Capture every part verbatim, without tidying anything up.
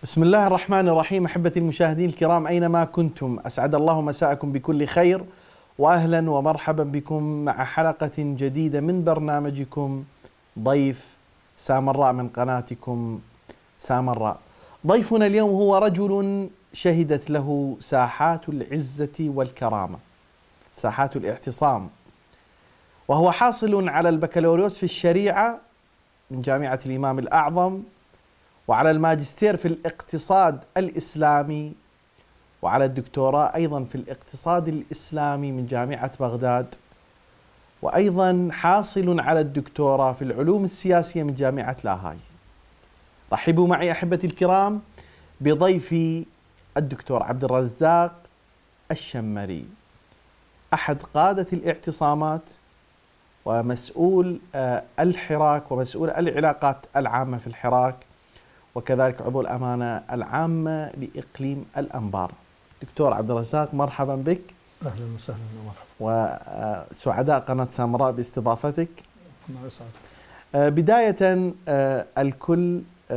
بسم الله الرحمن الرحيم. أحبتي المشاهدين الكرام أينما كنتم، أسعد الله مساءكم بكل خير، وأهلا ومرحبا بكم مع حلقة جديدة من برنامجكم ضيف سامراء من قناتكم سامراء. ضيفنا اليوم هو رجل شهدت له ساحات العزة والكرامة، ساحات الاعتصام، وهو حاصل على البكالوريوس في الشريعة من جامعة الإمام الأعظم، وعلى الماجستير في الاقتصاد الإسلامي، وعلى الدكتوراه أيضا في الاقتصاد الإسلامي من جامعة بغداد، وأيضا حاصل على الدكتوراه في العلوم السياسية من جامعة لاهاي. رحبوا معي أحبتي الكرام بضيفي الدكتور عبد الرزاق الشمري، أحد قادة الاعتصامات ومسؤول الحراك ومسؤول العلاقات العامة في الحراك، وكذلك عضو الأمانة العامة لإقليم الأنبار. دكتور عبد الرزاق، مرحبا بك. أهلا وسهلا ومرحبا. وسعداء قناة سامراء باستضافتك. أنا أسعد. بداية الكل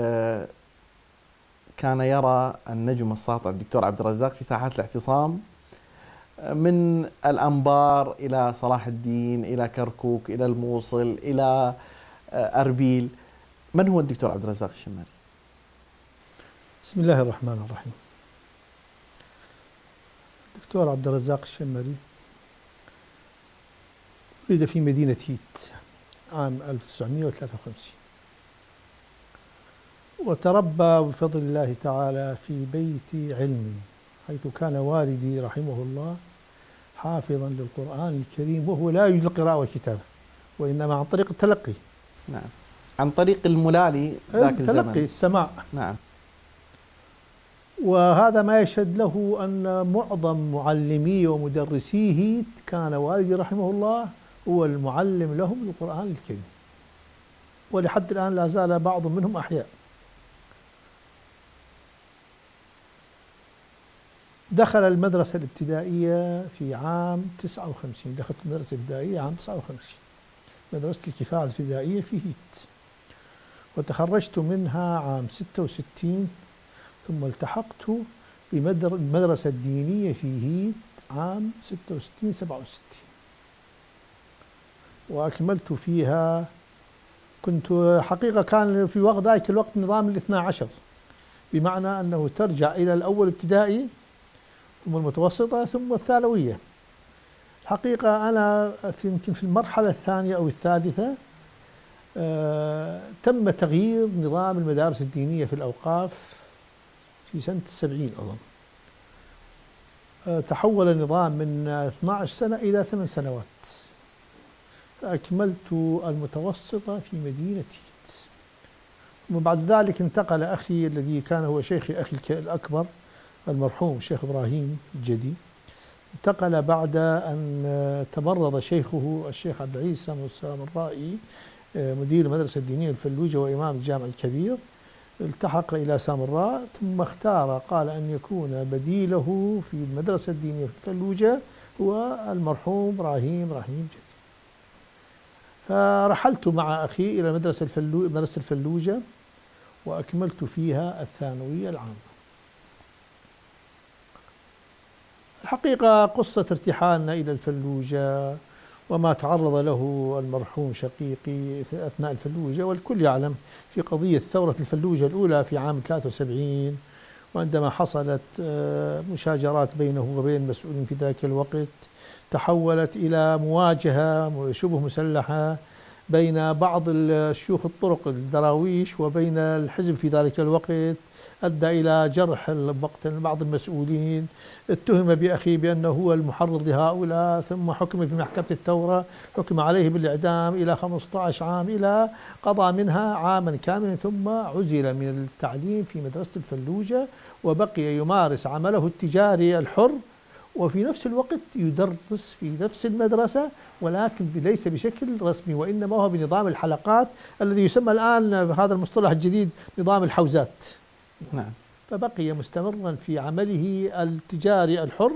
كان يرى النجم الساطع الدكتور عبد الرزاق في ساحات الاعتصام، من الأنبار إلى صلاح الدين إلى كركوك إلى الموصل إلى أربيل. من هو الدكتور عبد الرزاق الشمري؟ بسم الله الرحمن الرحيم. الدكتور عبد الرزاق الشمري ولد في مدينة هيت عام ألف وتسعمئة وثلاثة وخمسين، وتربى بفضل الله تعالى في بيت علم، حيث كان والدي رحمه الله حافظا للقرآن الكريم، وهو لا يجيد القراءة والكتابة، وإنما عن طريق التلقي. نعم، عن طريق الملالي ذاك الزمن. التلقي، السماع. نعم. وهذا ما يشهد له أن معظم معلميه ومدرسيه كان والدي رحمه الله هو المعلم لهم للقرآن الكريم، ولحد الآن لا زال بعض منهم أحياء. دخل المدرسة الابتدائية في عام تسعة وخمسين، دخلت المدرسة الابتدائية عام تسعة وخمسين، مدرسة الكفاءة الابتدائية في هيت، وتخرجت منها عام ستة وستين، ثم التحقت بالمدرسة الدينية في هيت عام ستة وستين سبعة وستين، وأكملت فيها. كنت حقيقة كان في وقت ذلك الوقت نظام الاثنى عشر، بمعنى أنه ترجع إلى الأول ابتدائي ثم المتوسطة ثم الثانوية. الحقيقة أنا في يمكن في المرحلة الثانية أو الثالثة آه تم تغيير نظام المدارس الدينية في الأوقاف في سنة السبعين أظن. آه تحول النظام من اثنتي عشرة سنة إلى ثمان سنوات. فأكملت المتوسطة في مدينة هيت، وبعد ذلك انتقل أخي الذي كان هو شيخي، أخي الأكبر المرحوم الشيخ إبراهيم الجدي، انتقل بعد أن تمرض شيخه الشيخ عبد العزيز السامرائي مدير المدرسة الدينية الفلوجة وإمام الجامع الكبير، التحق إلى سامراء، ثم اختار قال أن يكون بديله في المدرسة الدينية في الفلوجة هو المرحوم إبراهيم إبراهيم جدي. فرحلت مع أخي إلى مدرسة الفلو مدرسة الفلوجة، وأكملت فيها الثانوية العامة. الحقيقة قصة ارتحالنا إلى الفلوجة وما تعرض له المرحوم شقيقي في أثناء الفلوجة، والكل يعلم في قضية ثورة الفلوجة الأولى في عام ثلاثة وسبعين، وعندما حصلت مشاجرات بينه وبين المسؤولين في ذلك الوقت، تحولت إلى مواجهة شبه مسلحة بين بعض الشيوخ الطرق الدراويش وبين الحزب في ذلك الوقت، أدى إلى جرح بعض المسؤولين، اتهم بأخي بأنه هو المحرض لهؤلاء، ثم حكم في محكمة الثورة، حكم عليه بالإعدام إلى خمسة عشر عام، إلى قضى منها عاما كاملا، ثم عزل من التعليم في مدرسة الفلوجة، وبقي يمارس عمله التجاري الحر، وفي نفس الوقت يدرس في نفس المدرسة، ولكن ليس بشكل رسمي، وإنما هو بنظام الحلقات الذي يسمى الآن بهذا المصطلح الجديد نظام الحوزات. نعم. فبقي مستمرا في عمله التجاري الحر،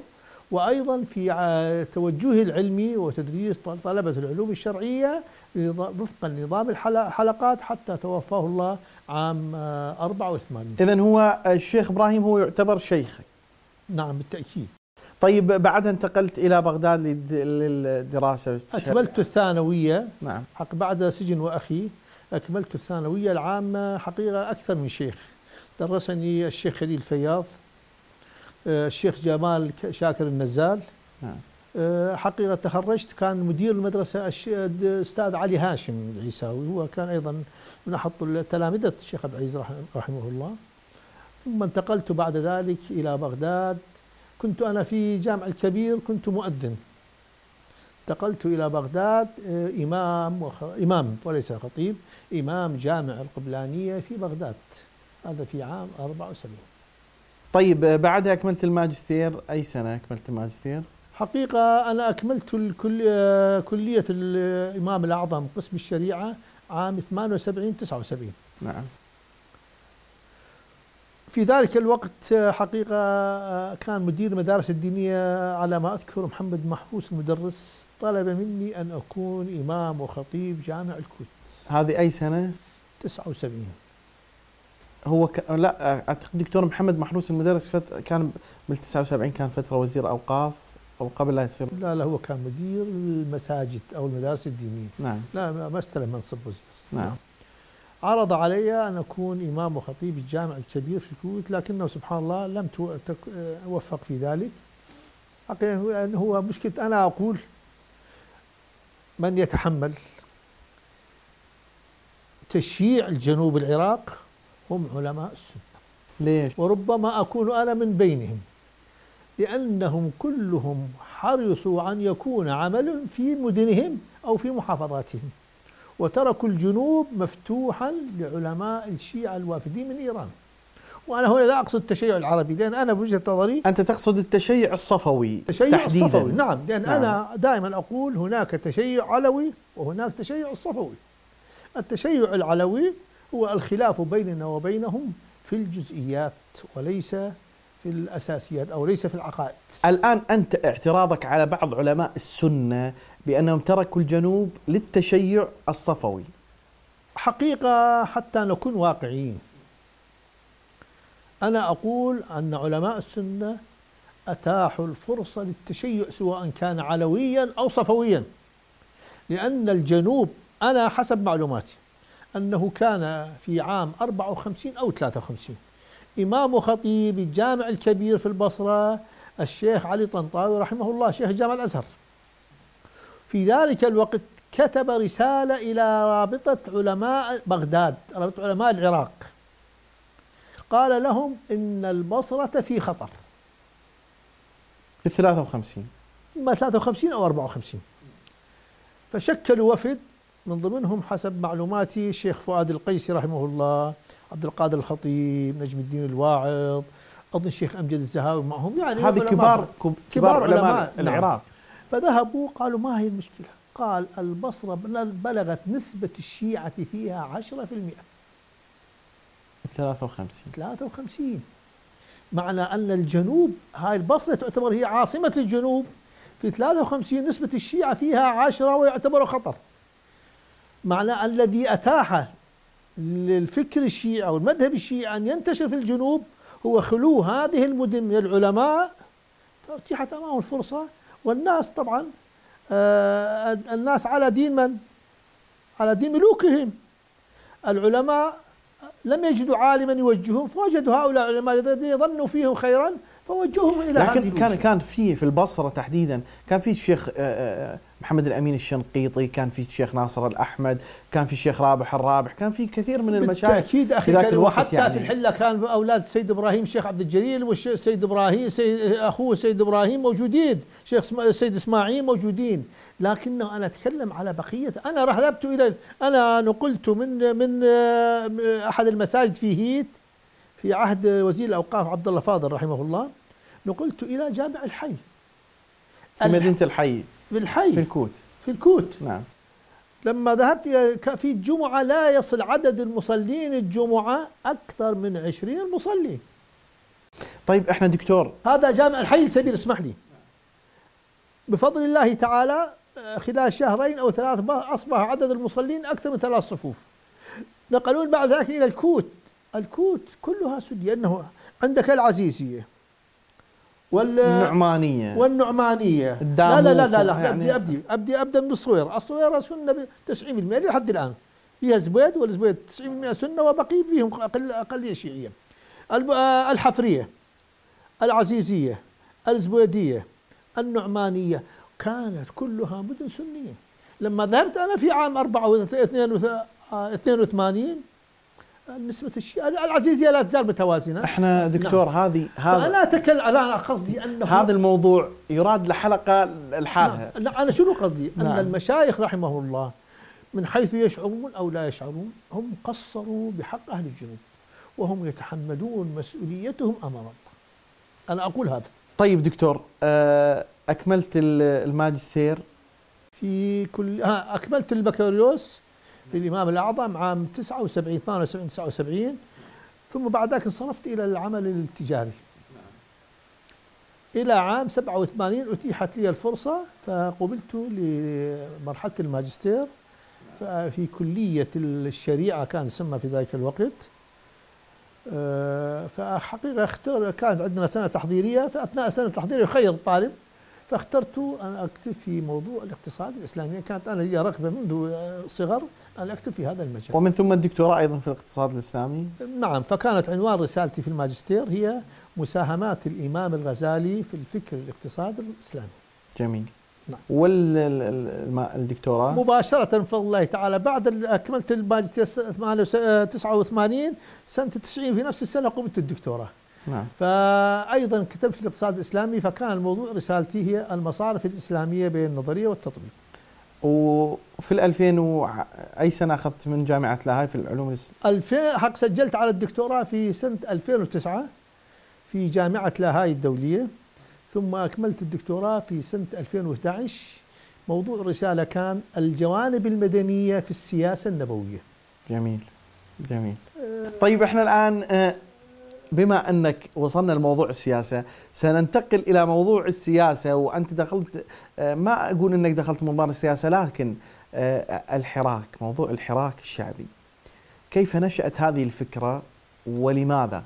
وأيضا في توجهه العلمي وتدريس طلبة العلوم الشرعية وفقا لنظام الحلقات حتى توفاه الله عام أربعة وثمانين. إذن هو الشيخ إبراهيم هو يعتبر شيخك؟ نعم بالتأكيد. طيب بعدها انتقلت إلى بغداد للدراسة. أكملت الثانوية. نعم. حق بعد سجن وأخي أكملت الثانوية العامة حقيقة أكثر من شيخ. درسني الشيخ خليل فياض، الشيخ جمال شاكر النزال. نعم. حقيقة تخرجت كان مدير المدرسة الأستاذ علي هاشم العيساوي، هو كان أيضا من أحط تلامذة الشيخ عبد العزيز رحمه الله. ثم انتقلت بعد ذلك إلى بغداد، كنت أنا في جامع الكبير كنت مؤذن. انتقلت إلى بغداد إمام وخ... إمام وليس خطيب، إمام جامع القبلانية في بغداد، هذا في عام أربعة وسبعين. طيب بعدها أكملت الماجستير، أي سنة أكملت الماجستير؟ حقيقة أنا أكملت الكل... كلية الإمام الأعظم قسم الشريعة عام ثمانية وسبعين تسعة وسبعين. نعم. في ذلك الوقت حقيقة كان مدير المدارس الدينية على ما أذكر محمد محروس المدرس طلب مني أن أكون إمام وخطيب جامع الكوت. هذه أي سنة؟ تسعة وسبعين. هو ك... لا أعتقد دكتور محمد محروس المدرس فت... كان بال تسعة وسبعين كان فترة وزير أوقاف أو قبل لا يصير. لا لا هو كان مدير المساجد أو المدارس الدينية. نعم. لا ما استلم منصب وزير. نعم. عرض علي أن أكون إمام وخطيب الجامع الكبير في الكويت، لكنه سبحان الله لم أوفق في ذلك. حقيقة أنه هو مشكلة، أنا أقول من يتحمل تشييع الجنوب العراق هم علماء السنة. ليش؟ وربما أكون أنا من بينهم، لأنهم كلهم حرصوا أن يكون عمل في مدنهم أو في محافظاتهم، وتركوا الجنوب مفتوحا لعلماء الشيعة الوافدين من إيران. وأنا هنا لا أقصد التشيع العربي، لأن أنا بوجهة نظري أنت تقصد التشيع الصفوي التشيع تحديدا. الصفوي. نعم، لأن نعم. أنا دائما أقول هناك تشيع علوي وهناك تشيع الصفوي. التشيع العلوي هو الخلاف بيننا وبينهم في الجزئيات وليس في الأساسيات أو ليس في العقائد. الآن أنت اعتراضك على بعض علماء السنة بأنهم تركوا الجنوب للتشيع الصفوي. حقيقة حتى نكون واقعيين، أنا أقول أن علماء السنة أتاحوا الفرصة للتشيع سواء كان علويا أو صفويا، لأن الجنوب أنا حسب معلوماتي أنه كان في عام أربعة وخمسين أو ثلاثة وخمسين إمام وخطيب الجامع الكبير في البصرة الشيخ علي طنطاوي رحمه الله شيخ جامع الأزهر. في ذلك الوقت كتب رسالة إلى رابطة علماء بغداد، رابطة علماء العراق، قال لهم إن البصرة في خطر. في ثلاثة وخمسين إما ثلاثة وخمسين أو أربعة وخمسين. فشكلوا وفد من ضمنهم حسب معلوماتي الشيخ فؤاد القيسي رحمه الله، عبد القادر الخطيب، نجم الدين الواعظ، أظن الشيخ أمجد الزهاوي معهم، يعني هذه كبار كبار, كبار علماء, علماء العراق. نعم. فذهبوا قالوا ما هي المشكلة؟ قال البصرة بلغت نسبة الشيعة فيها عشرة في المئة. ثلاثة وخمسين ثلاثة وخمسين معنى أن الجنوب، هاي البصرة تعتبر هي عاصمة الجنوب، في ثلاثة وخمسين نسبة الشيعة فيها عشرة ويعتبر خطر. معنى الذي أتاح للفكر الشيعي أو المذهب الشيعي أن ينتشر في الجنوب هو خلو هذه المدن من العلماء، فأتيحت أمامه الفرصة. والناس طبعا آه الناس على دين من؟ على دين ملوكهم. العلماء لم يجدوا عالما يوجههم فوجدوا هؤلاء العلماء الذين ظنوا فيهم خيرا فوجهوهم الى هذه. لكن كان كان في في البصره تحديدا كان في الشيخ محمد الامين الشنقيطي، كان في الشيخ ناصر الاحمد، كان في الشيخ رابح الرابح، كان في كثير من المشايخ. بالتاكيد اخي، وحتى يعني في الحله كان اولاد السيد ابراهيم الشيخ عبد الجليل والسيد ابراهيم سيد اخوه السيد ابراهيم موجودين، الشيخ السيد اسماعيل موجودين. لكنه انا اتكلم على بقيه. انا ذهبت الى انا نقلت من من احد المساجد في هيت في عهد وزير الاوقاف عبد الله فاضل رحمه الله، نقلت الى جامع الحي في مدينه الحي بالحي في الكوت في الكوت نعم. لما ذهبت الى في الجمعه لا يصل عدد المصلين الجمعه اكثر من عشرين مصلي. طيب احنا دكتور، هذا جامع الحي الكبير، اسمح لي، بفضل الله تعالى خلال شهرين أو ثلاث أصبح عدد المصلين أكثر من ثلاث صفوف. نقلون بعد ذلك إلى الكوت. الكوت كلها سنية، أنه عندك العزيزية والنعمانية والنعمانية لا لا لا لا, لا يعني أبدي أبدي أبدي أبدأ من الصويرة. الصويرة سنة ب تسعين بالمئة لحد الآن، فيها زبيد، والزبيد تسعين بالمئة سنة، وبقي فيهم أقل أقلية شيعية. الحفرية، العزيزية، الزبيدية، النعمانية، كانت كلها مدن سنية. لما ذهبت أنا في عام أربعة واثنين وثمانين نسبة الشيعة العزيزية لا تزال متوازنة. احنا دكتور نعم. هذه هذا فأنا أتكلم، أنا قصدي أنه هذا الموضوع يراد لحلقة لحالها. نعم. أنا شنو قصدي؟ نعم. أن المشايخ رحمه الله من حيث يشعرون أو لا يشعرون هم قصروا بحق أهل الجنوب، وهم يتحملون مسؤوليتهم أمام الله. أنا أقول هذا. طيب دكتور، أكملت الماجستير في كل ها أكملت البكالوريوس للإمام الأعظم عام تسعة وسبعين ثمانية وسبعين تسعة وسبعين، ثم بعد ذلك انصرفت إلى العمل التجاري. إلى عام سبعة وثمانين أتيحت لي الفرصة فقبلت لمرحلة الماجستير في كلية الشريعة كان يسمى في ذلك الوقت. فحقيقة اختار كانت عندنا سنة تحضيرية، فأثناء السنة التحضيرية يخير الطالب، فاخترت أن أكتب في موضوع الاقتصاد الإسلامي. كانت أنا لي رغبة منذ صغر أن أكتب في هذا المجال، ومن ثم الدكتوراه أيضا في الاقتصاد الإسلامي. نعم. فكانت عنوان رسالتي في الماجستير هي مساهمات الإمام الغزالي في الفكر الاقتصادي الإسلامي. جميل. نعم. والدكتوراه مباشرة بفضل الله تعالى بعد أكملت الماجستير تسعة وثمانين، سنة تسعين في نفس السنة قمت الدكتوراه. نعم. فأيضا كتبت في الاقتصاد الإسلامي، فكان الموضوع رسالتي هي المصارف الإسلامية بين النظرية والتطبيق. وفي الألفين و... أي سنة أخذت من جامعة لاهاي في العلوم الس... ألفين حق سجلت على الدكتوراه في سنة ألفين وتسعة في جامعة لاهاي الدولية، ثم أكملت الدكتوراه في سنة ألفين وأحد عشر. موضوع الرسالة كان الجوانب المدنية في السياسة النبوية. جميل جميل. طيب احنا الآن بما أنك وصلنا لموضوع السياسة سننتقل إلى موضوع السياسة، وأنت دخلت، ما أقول أنك دخلت منظار السياسة، لكن الحراك، موضوع الحراك الشعبي، كيف نشأت هذه الفكرة ولماذا؟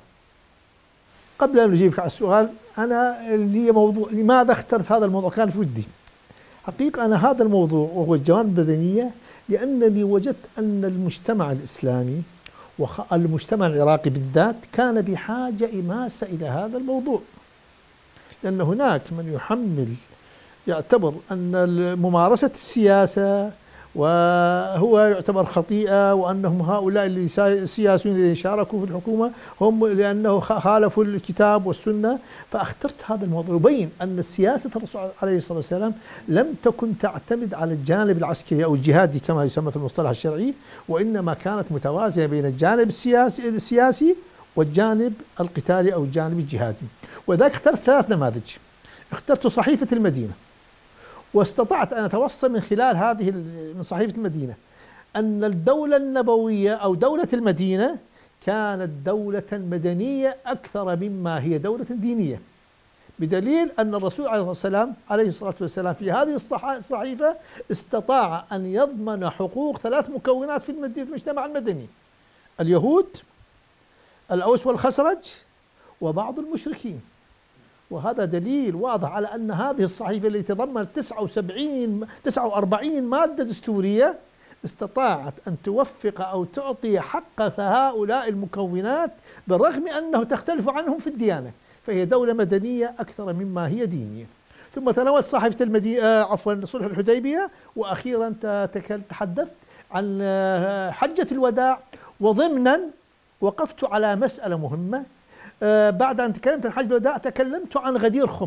قبل أن أجيبك على السؤال، أنا اللي موضوع لماذا اخترت هذا الموضوع كان في ودي. حقيقة أنا هذا الموضوع وهو الجوانب البدنية لأنني وجدت أن المجتمع الإسلامي والمجتمع العراقي بالذات كان بحاجة إماسة إلى هذا الموضوع، لأن هناك من يحمل يعتبر أن ممارسة السياسة وهو يعتبر خطيئة، وأنهم هؤلاء السياسيين الذين شاركوا في الحكومة هم لأنه خالفوا الكتاب والسنة. فاخترت هذا الموضوع يبين أن السياسة الرسول عليه الصلاة والسلام لم تكن تعتمد على الجانب العسكري أو الجهادي كما يسمى في المصطلح الشرعي، وإنما كانت متوازنة بين الجانب السياسي, السياسي والجانب القتالي أو الجانب الجهادي. وذلك اخترت ثلاث نماذج. اخترت صحيفة المدينة، واستطعت أن أتوصل من خلال هذه من صحيفة المدينة أن الدولة النبوية أو دولة المدينة كانت دولة مدنية أكثر مما هي دولة دينية، بدليل أن الرسول عليه الصلاة عليه الصلاة والسلام في هذه الصحيفة استطاع أن يضمن حقوق ثلاث مكونات في المجتمع المدني: اليهود، الأوس والخزرج، وبعض المشركين. وهذا دليل واضح على أن هذه الصحيفة التي تضمن تسعة وسبعين تسعة وأربعين مادة دستورية استطاعت أن توفق أو تعطي حق هؤلاء المكونات بالرغم أنه تختلف عنهم في الديانة، فهي دولة مدنية أكثر مما هي دينية. ثم تناولت صحيفة المدينة عفوا صلح الحديبية، وأخيرا تحدثت عن حجة الوداع، وضمنا وقفت على مسألة مهمة. بعد أن تكلمت عن حجة الوداع تكلمت عن غدير خم،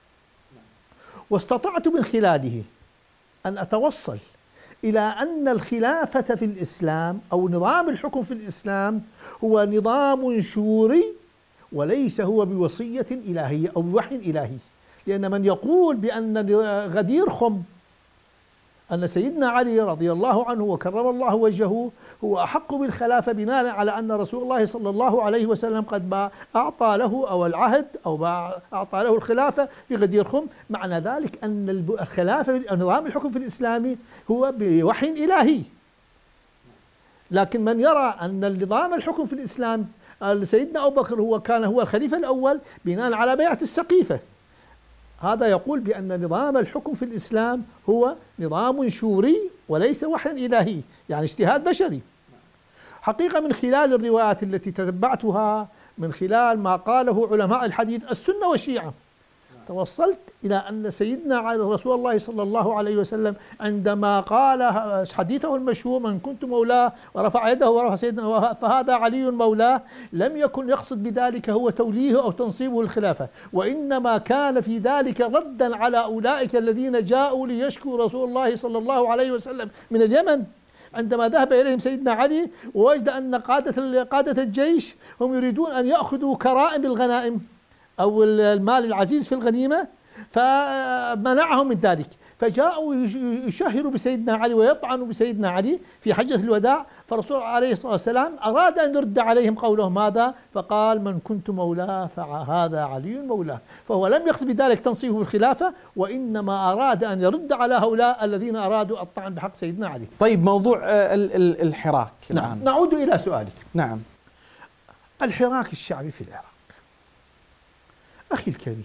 واستطعت من خلاله أن أتوصل إلى أن الخلافة في الإسلام أو نظام الحكم في الإسلام هو نظام شوري وليس هو بوصية إلهية أو بوحي إلهي، لأن من يقول بأن غدير خم أن سيدنا علي رضي الله عنه وكرم الله وجهه هو أحق بالخلافة بناء على أن رسول الله صلى الله عليه وسلم قد أعطى له أو العهد أو أعطى له الخلافة في غدير خم. معنى ذلك أن الخلافة نظام الحكم في الإسلام هو بوحي إلهي. لكن من يرى أن النظام الحكم في الإسلام سيدنا أبو بكر هو كان هو الخليفة الأول بناء على بيعة السقيفة، هذا يقول بأن نظام الحكم في الإسلام هو نظام شوري وليس وحي إلهي، يعني اجتهاد بشري. حقيقة من خلال الروايات التي تتبعتها، من خلال ما قاله علماء الحديث السنة والشيعة، توصلت إلى أن سيدنا رسول الله صلى الله عليه وسلم عندما قال حديثه المشهور من كنت مولاه ورفع يده ورفع سيدنا فهذا علي مولاه، لم يكن يقصد بذلك هو توليه أو تنصيبه الخلافة، وإنما كان في ذلك ردا على أولئك الذين جاءوا ليشكوا رسول الله صلى الله عليه وسلم من اليمن، عندما ذهب إليهم سيدنا علي ووجد أن قادة قادة الجيش هم يريدون أن يأخذوا كرائم الغنائم أو المال العزيز في الغنيمة، فمنعهم من ذلك، فجاءوا يشهروا بسيدنا علي ويطعنوا بسيدنا علي في حجة الوداع. فالرسول عليه الصلاة والسلام أراد أن يرد عليهم قولهم هذا، فقال من كنت مولاه فهذا علي مولاه، فهو لم يقصد بذلك تنصيبه بالخلافة، وإنما أراد أن يرد على هؤلاء الذين أرادوا الطعن بحق سيدنا علي. طيب، موضوع الحراك نعم. الآن. نعود إلى سؤالك. نعم. الحراك الشعبي في العراق أخي الكريم،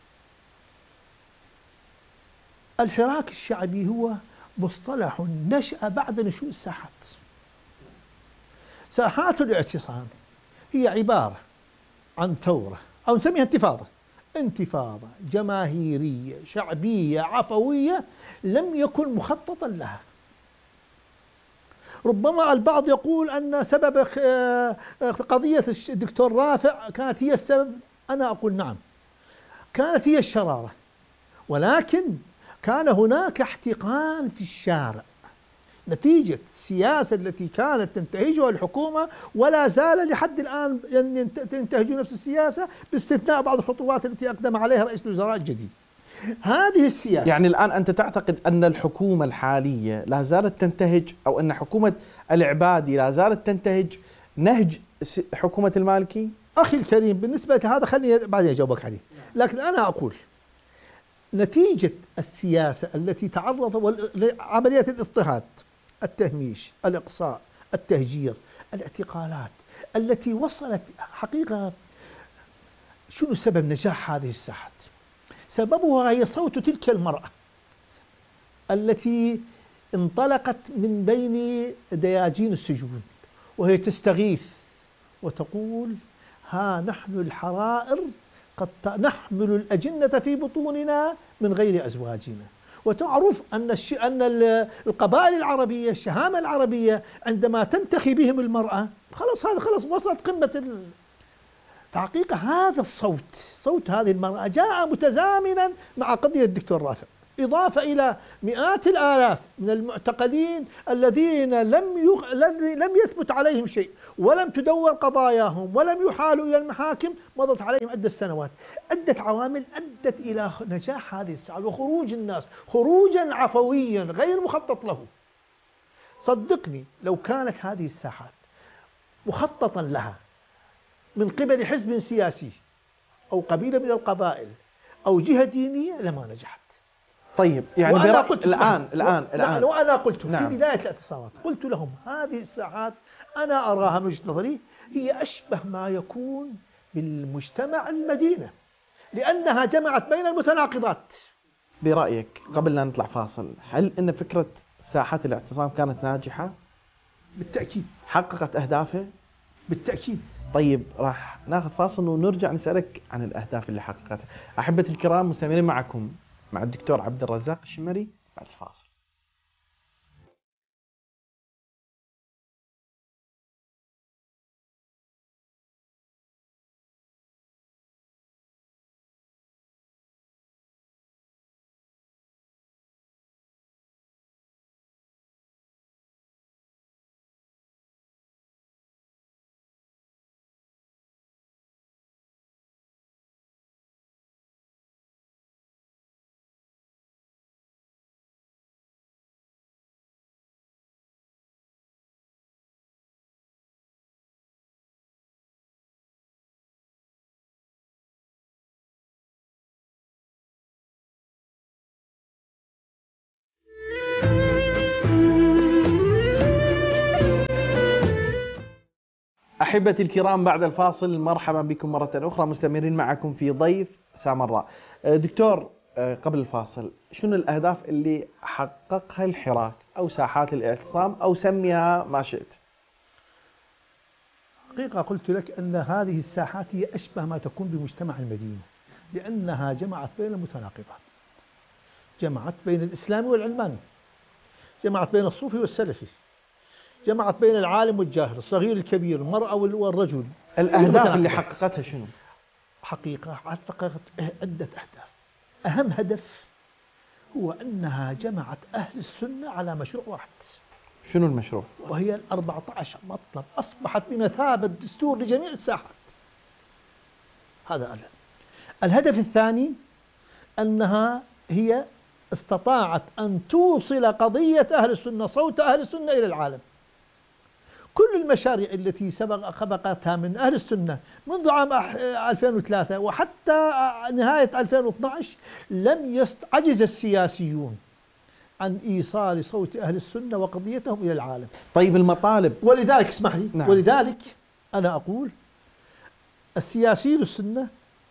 الحراك الشعبي هو مصطلح نشأ بعد نشوء الساحات. ساحات الاعتصام هي عبارة عن ثورة أو نسميها انتفاضة، انتفاضة جماهيرية شعبية عفوية لم يكن مخططا لها. ربما البعض يقول أن سبب قضية الدكتور رافع كانت هي السبب، أنا أقول نعم، كانت هي الشرارة، ولكن كان هناك احتقان في الشارع نتيجة السياسة التي كانت تنتهجها الحكومة، ولا زال لحد الآن ينتهج نفس السياسة باستثناء بعض الخطوات التي أقدم عليها رئيس الوزراء الجديد. هذه السياسة، يعني الآن أنت تعتقد أن الحكومة الحالية لا زالت تنتهج، أو أن حكومة العبادي لا زالت تنتهج نهج حكومة المالكي؟ أخي الكريم، بالنسبة لهذا خليني بعدين أجاوبك عليه، لكن أنا أقول نتيجة السياسة التي تعرض لعملية الاضطهاد، التهميش، الإقصاء، التهجير، الاعتقالات التي وصلت، حقيقة شنو سبب نجاح هذه الساحات؟ سببها هي صوت تلك المرأة التي انطلقت من بين دياجين السجون وهي تستغيث وتقول ها نحن الحرائر قد نحمل الأجنة في بطوننا من غير أزواجنا. وتعرف أن الش... أن القبائل العربية، الشهامة العربية عندما تنتخي بهم المرأة خلاص، هذا خلاص وصلت قمة ال... فحقيقة هذا الصوت، صوت هذه المرأة جاء متزامنا مع قضية الدكتور رافع، إضافة إلى مئات الآلاف من المعتقلين الذين لم يغ... لم يثبت عليهم شيء ولم تدور قضاياهم ولم يحالوا إلى المحاكم، مضت عليهم عدة سنوات. عدة عوامل أدت إلى نجاح هذه الساحة وخروج الناس خروجا عفويا غير مخطط له. صدقني لو كانت هذه الساحات مخططا لها من قبل حزب سياسي أو قبيلة من القبائل أو جهة دينية لما نجحت. طيب، يعني وأنا قلت الآن الآن و... الآن وأنا قلت نعم. في بداية الاعتصامات قلت لهم هذه الساحات أنا أراها من وجهة نظري هي أشبه ما يكون بالمجتمع المدينة، لأنها جمعت بين المتناقضات. برأيك قبل لا نطلع فاصل، هل إن فكرة ساحات الاعتصام كانت ناجحة؟ بالتأكيد. حققت أهدافها؟ بالتأكيد. طيب، راح ناخذ فاصل ونرجع نسألك عن الأهداف اللي حققتها. أحبتي الكرام، مستمرين معكم مع الدكتور عبد الرزاق الشمري بعد الفاصل. أحبتي الكرام، بعد الفاصل مرحبا بكم مرة أخرى، مستمرين معكم في ضيف سامراء. دكتور، قبل الفاصل شنو الأهداف اللي حققها الحراك أو ساحات الاعتصام أو سميها ما شئت؟ حقيقة قلت لك أن هذه الساحات هي أشبه ما تكون بمجتمع المدينة، لأنها جمعت بين المتناقضات، جمعت بين الإسلامي والعلماني، جمعت بين الصوفي والسلفي، جمعت بين العالم والجاهل، الصغير الكبير، المرأة والرجل. الأهداف اللي حققتها شنو؟ حقيقة حققت عدة أهداف. أهم هدف هو أنها جمعت أهل السنة على مشروع واحد. شنو المشروع؟ وهي الأربعة عشر مطلب أصبحت بمثابة دستور لجميع الساحات. هذا أولا. الهدف الثاني أنها هي استطاعت أن توصل قضية أهل السنة، صوت أهل السنة إلى العالم. كل المشاريع التي سبق سبقتها من أهل السنة منذ عام ألفين وثلاثة وحتى نهاية ألفين واثني عشر لم يستعجز السياسيون عن إيصال صوت أهل السنة وقضيتهم إلى العالم. طيب المطالب، ولذلك اسمح لي، نعم. ولذلك أنا أقول السياسيين السنة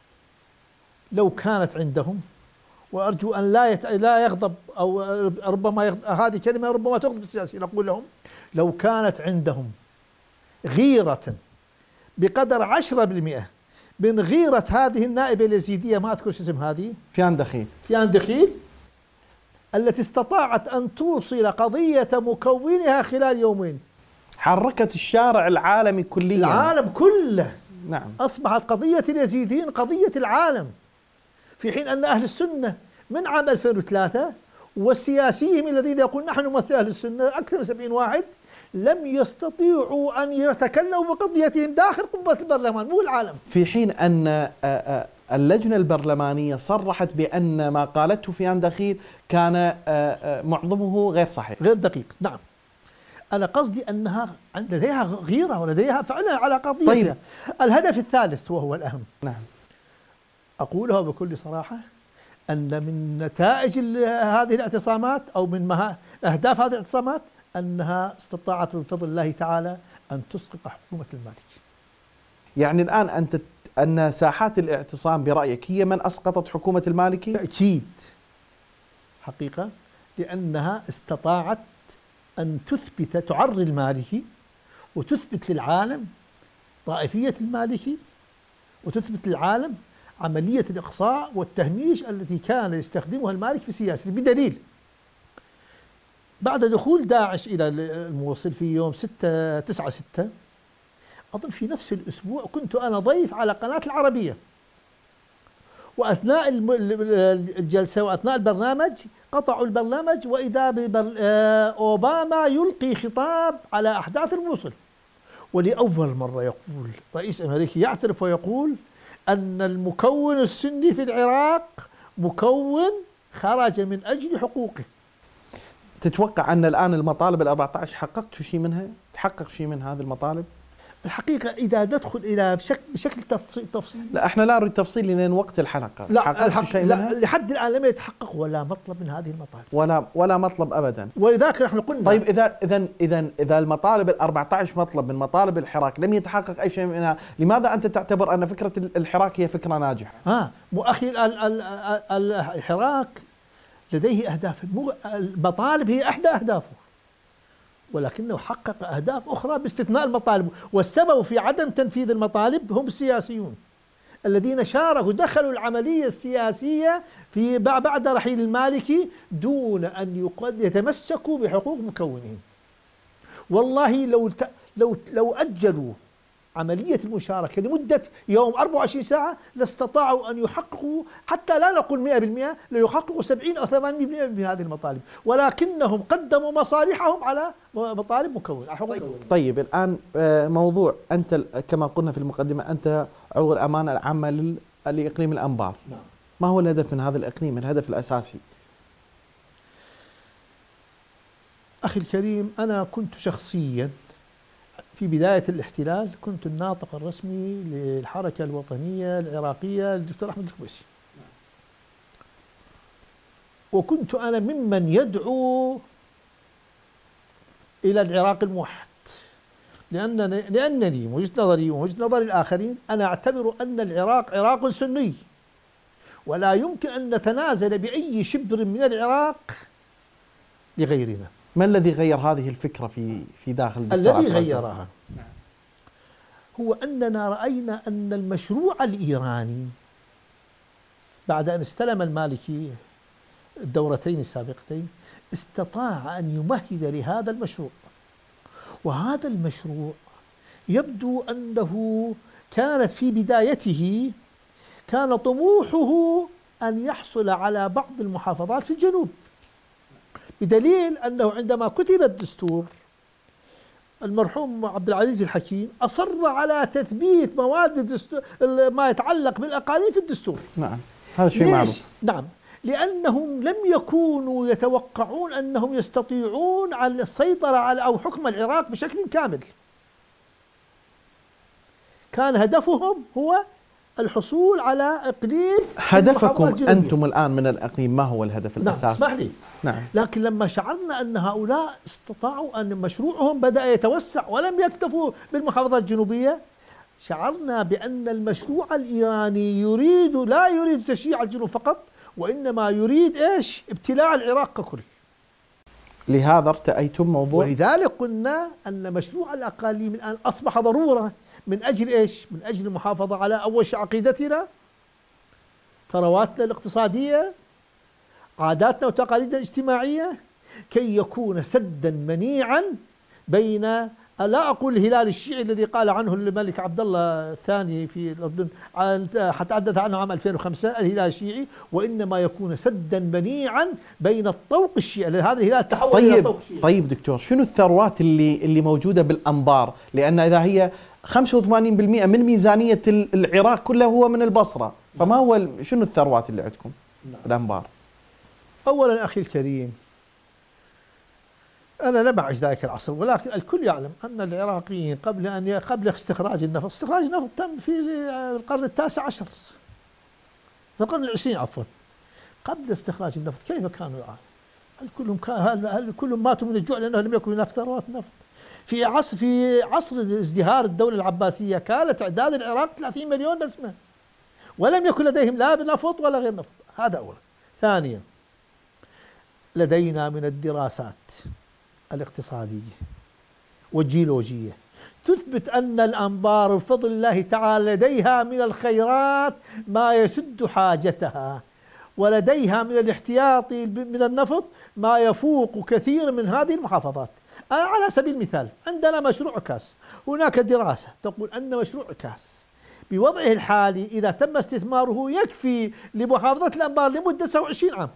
لو كانت عندهم، وأرجو أن لا يت... لا يغضب أو ربما يغضب، هذه كلمة ربما تغضب السياسيين، أقول لهم لو كانت عندهم غيرة بقدر عشرة بالمئة من غيرة هذه النائبة اليزيدية، ما أذكر شو اسم هذه، فيان دخيل، فيان دخيل، التي استطاعت أن توصل قضية مكونها خلال يومين، حركت الشارع العالمي كليا، العالم كله. نعم. أصبحت قضية اليزيديين قضية العالم، في حين أن أهل السنة من عام ألفين وثلاثة والسياسيين الذين يقولون نحن نمثل أهل السنة أكثر من سبعين واحد لم يستطيعوا أن يتكلموا بقضيتهم داخل قبة البرلمان، مو العالم. في حين أن اللجنة البرلمانية صرحت بأن ما قالته فيان دخيل كان معظمه غير صحيح، غير دقيق. نعم، أنا قصدي أنها لديها غيرة ولديها فعلا على قضيتها. طيب. الهدف الثالث وهو الأهم، نعم، أقوله بكل صراحة، أن من نتائج هذه الاعتصامات أو من أهداف هذه الاعتصامات أنها استطاعت بفضل الله تعالى أن تسقط حكومة المالكي. يعني الآن أنت أن ساحات الاعتصام برأيك هي من أسقطت حكومة المالكي؟ تأكيد حقيقة، لأنها استطاعت أن تثبت، تعري المالكي وتثبت للعالم طائفية المالكي، وتثبت للعالم عملية الإقصاء والتهميش التي كان يستخدمها المالك في سياسته. بدليل بعد دخول داعش إلى الموصل في يوم ستة تسعة ستة، أظن في نفس الأسبوع كنت أنا ضيف على قناة العربية، وأثناء الجلسة وأثناء البرنامج قطعوا البرنامج وإذا أوباما يلقي خطاب على أحداث الموصل، ولأول مرة يقول رئيس أمريكي يعترف ويقول أن المكون السني في العراق مكون خرج من أجل حقوقه. تتوقع أن الآن المطالب الأربعة عشر حققت شيء منها؟ تحقق شيء من هذه المطالب؟ الحقيقة إذا ندخل إلى بشكل بشكل تفصيل تفصيل لا، احنا لا نريد تفصيل لأن وقت الحلقة. لا الحق شيء لا لحد الآن لم يتحقق ولا مطلب من هذه المطالب، ولا ولا مطلب أبدا. ولذلك نحن قلنا طيب إذا إذا إذا إذا المطالب الأربعة عشر مطلب من مطالب الحراك لم يتحقق أي شيء منها، لماذا أنت تعتبر أن فكرة الحراك هي فكرة ناجحة؟ ها مو أخي، الحراك لديه أهداف، المطالب هي إحدى أهدافه، ولكنه حقق أهداف أخرى باستثناء المطالب، والسبب في عدم تنفيذ المطالب هم السياسيون الذين شاركوا دخلوا العملية السياسية في بعد رحيل المالكي دون أن يتمسكوا بحقوق مكونهم. والله لو لو لو أجلوا عملية المشاركة لمدة يوم أربعة وعشرين ساعة لاستطاعوا أن يحققوا، حتى لا نقول مئة بالمئة، ليحققوا سبعين أو ثمانين بالمئة من هذه المطالب، ولكنهم قدموا مصالحهم على مطالب مكون. طيب, طيب الآن موضوع أنت كما قلنا في المقدمة أنت عضو الأمانة العامة لإقليم الأنبار. نعم. ما هو الهدف من هذا الإقليم، الهدف الأساسي؟ أخي الكريم، أنا كنت شخصيا في بداية الاحتلال كنت الناطق الرسمي للحركة الوطنية العراقية للدكتور أحمد الكويسي، وكنت أنا ممن يدعو إلى العراق الموحد، لأنني لأنني من وجهة نظري ومن وجهة نظر الآخرين أنا أعتبر أن العراق عراق سني، ولا يمكن أن نتنازل بأي شبر من العراق لغيرنا. ما الذي غير هذه الفكرة في في داخل الدكتور الذي عبد الرزاق؟ غيرها هو أننا رأينا أن المشروع الإيراني بعد أن استلم المالكي الدورتين السابقتين استطاع أن يمهد لهذا المشروع، وهذا المشروع يبدو أنه كانت في بدايته كان طموحه أن يحصل على بعض المحافظات في الجنوب، بدليل أنه عندما كتب الدستور المرحوم عبد العزيز الحكيم أصر على تثبيت مواد الدستور ما يتعلق بالأقاليم في الدستور. نعم، هذا شيء معروف. نعم، لأنهم لم يكونوا يتوقعون أنهم يستطيعون على السيطرة على أو حكم العراق بشكل كامل. كان هدفهم هو الحصول على إقليم. هدفكم أنتم الآن من الإقليم ما هو الهدف الأساسي؟ نعم، اسمح لي. نعم. لكن لما شعرنا أن هؤلاء استطاعوا أن مشروعهم بدأ يتوسع ولم يكتفوا بالمحافظات الجنوبية، شعرنا بأن المشروع الإيراني يريد لا يريد تشييع الجنوب فقط، وإنما يريد إيش؟ ابتلاع العراق ككل. لهذا ارتأيتم موضوع، ولذلك قلنا أن مشروع الأقاليم الآن أصبح ضرورة من أجل إيش؟ من أجل المحافظة على أول شيء عقيدتنا، ثرواتنا الاقتصادية، عاداتنا وتقاليدنا الاجتماعية، كي يكون سدا منيعا بين، لا أقول الهلال الشيعي الذي قال عنه الملك عبد الله الثاني في الأردن حتحدث عنه عام ألفين وخمسة الهلال الشيعي، وإنما يكون سدا منيعا بين الطوق الشيعي، هذا الهلال تحول طيب إلى طوق الشيعي. طيب دكتور، شنو الثروات اللي اللي موجودة بالأنبار؟ لأن إذا هي خمسة وثمانين بالمئة من ميزانية العراق كلها هو من البصرة، فما هو شنو الثروات اللي عندكم بالأنبار؟ أولا أخي الكريم، أنا لم أعش ذلك العصر، ولكن الكل يعلم أن العراقيين قبل أن قبل استخراج النفط، استخراج النفط تم في القرن التاسع عشر، في القرن العشرين عفوا. قبل استخراج النفط كيف كانوا يعانون؟ هل كلهم هل, هل كلهم ماتوا من الجوع لأنه لم يكن هناك ثروات نفط؟ في عصر في عصر ازدهار الدولة العباسية كان تعداد العراق ثلاثين مليون نسمة، ولم يكن لديهم لا نفط ولا غير نفط. هذا أولا. ثانيا، لدينا من الدراسات الاقتصادية والجيولوجية تثبت أن الأنبار بفضل الله تعالى لديها من الخيرات ما يسد حاجتها، ولديها من الاحتياطي من النفط ما يفوق كثير من هذه المحافظات. أنا على سبيل المثال عندنا مشروع كاس، هناك دراسة تقول أن مشروع كاس بوضعه الحالي إذا تم استثماره يكفي لمحافظة الأنبار لمدة تسعة وعشرين عام.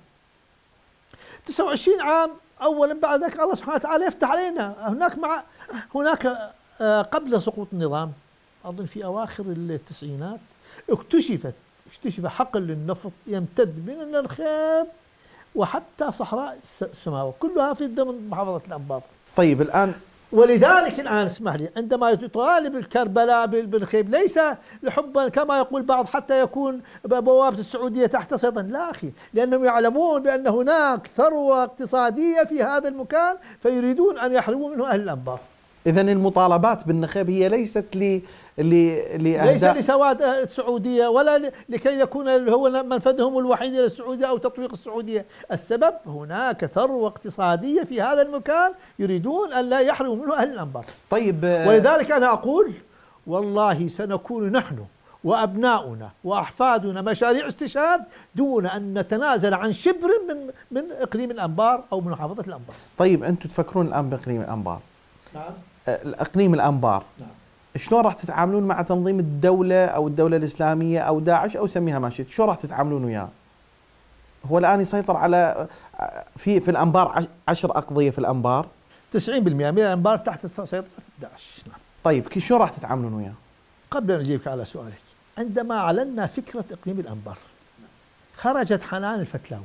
تسعة وعشرين عام، أولا بعد ذلك الله سبحانه وتعالى يفتح علينا. هناك مع هناك قبل سقوط النظام أظن في أواخر التسعينات اكتشفت اكتشف حقل للنفط يمتد من الخيم وحتى صحراء السماوة، كلها في ضمن محافظة الأنبار. طيب الآن، ولذلك الآن اسمح لي، عندما يطالب الكربلاء بالخيب ليس لحبا كما يقول بعض حتى يكون بوابة السعودية تحت سيطرة، لا أخي، لأنهم يعلمون بأن هناك ثروة اقتصادية في هذا المكان فيريدون أن يحرموا منه أهل الأنبار. إذن المطالبات بالنخيب هي ليست ل ل ليس لسواد السعودية ولا لكي يكون هو منفذهم الوحيد إلى السعودية أو تطويق السعودية. السبب هناك ثروة اقتصادية في هذا المكان يريدون أن لا يحرموا منه أهل الأنبار. طيب، ولذلك أنا أقول والله سنكون نحن وأبناؤنا وأحفادنا مشاريع استشهاد دون أن نتنازل عن شبر من من إقليم الأنبار أو من محافظة الأنبار. طيب أنتم تفكرون الآن بإقليم الأنبار. نعم. الإقليم الأنبار. نعم. شلون راح تتعاملون مع تنظيم الدولة أو الدولة الإسلامية أو داعش أو سميها ما شئت؟ شو راح تتعاملون وياه؟ هو الآن يسيطر على في في الأنبار عشر أقضية في الأنبار، تسعين بالمئة من الأنبار تحت سيطرة داعش. نعم. طيب شو راح تتعاملون وياه؟ قبل أن أجيبك على سؤالك، عندما أعلنا فكرة إقليم الأنبار خرجت حنان الفتلاوي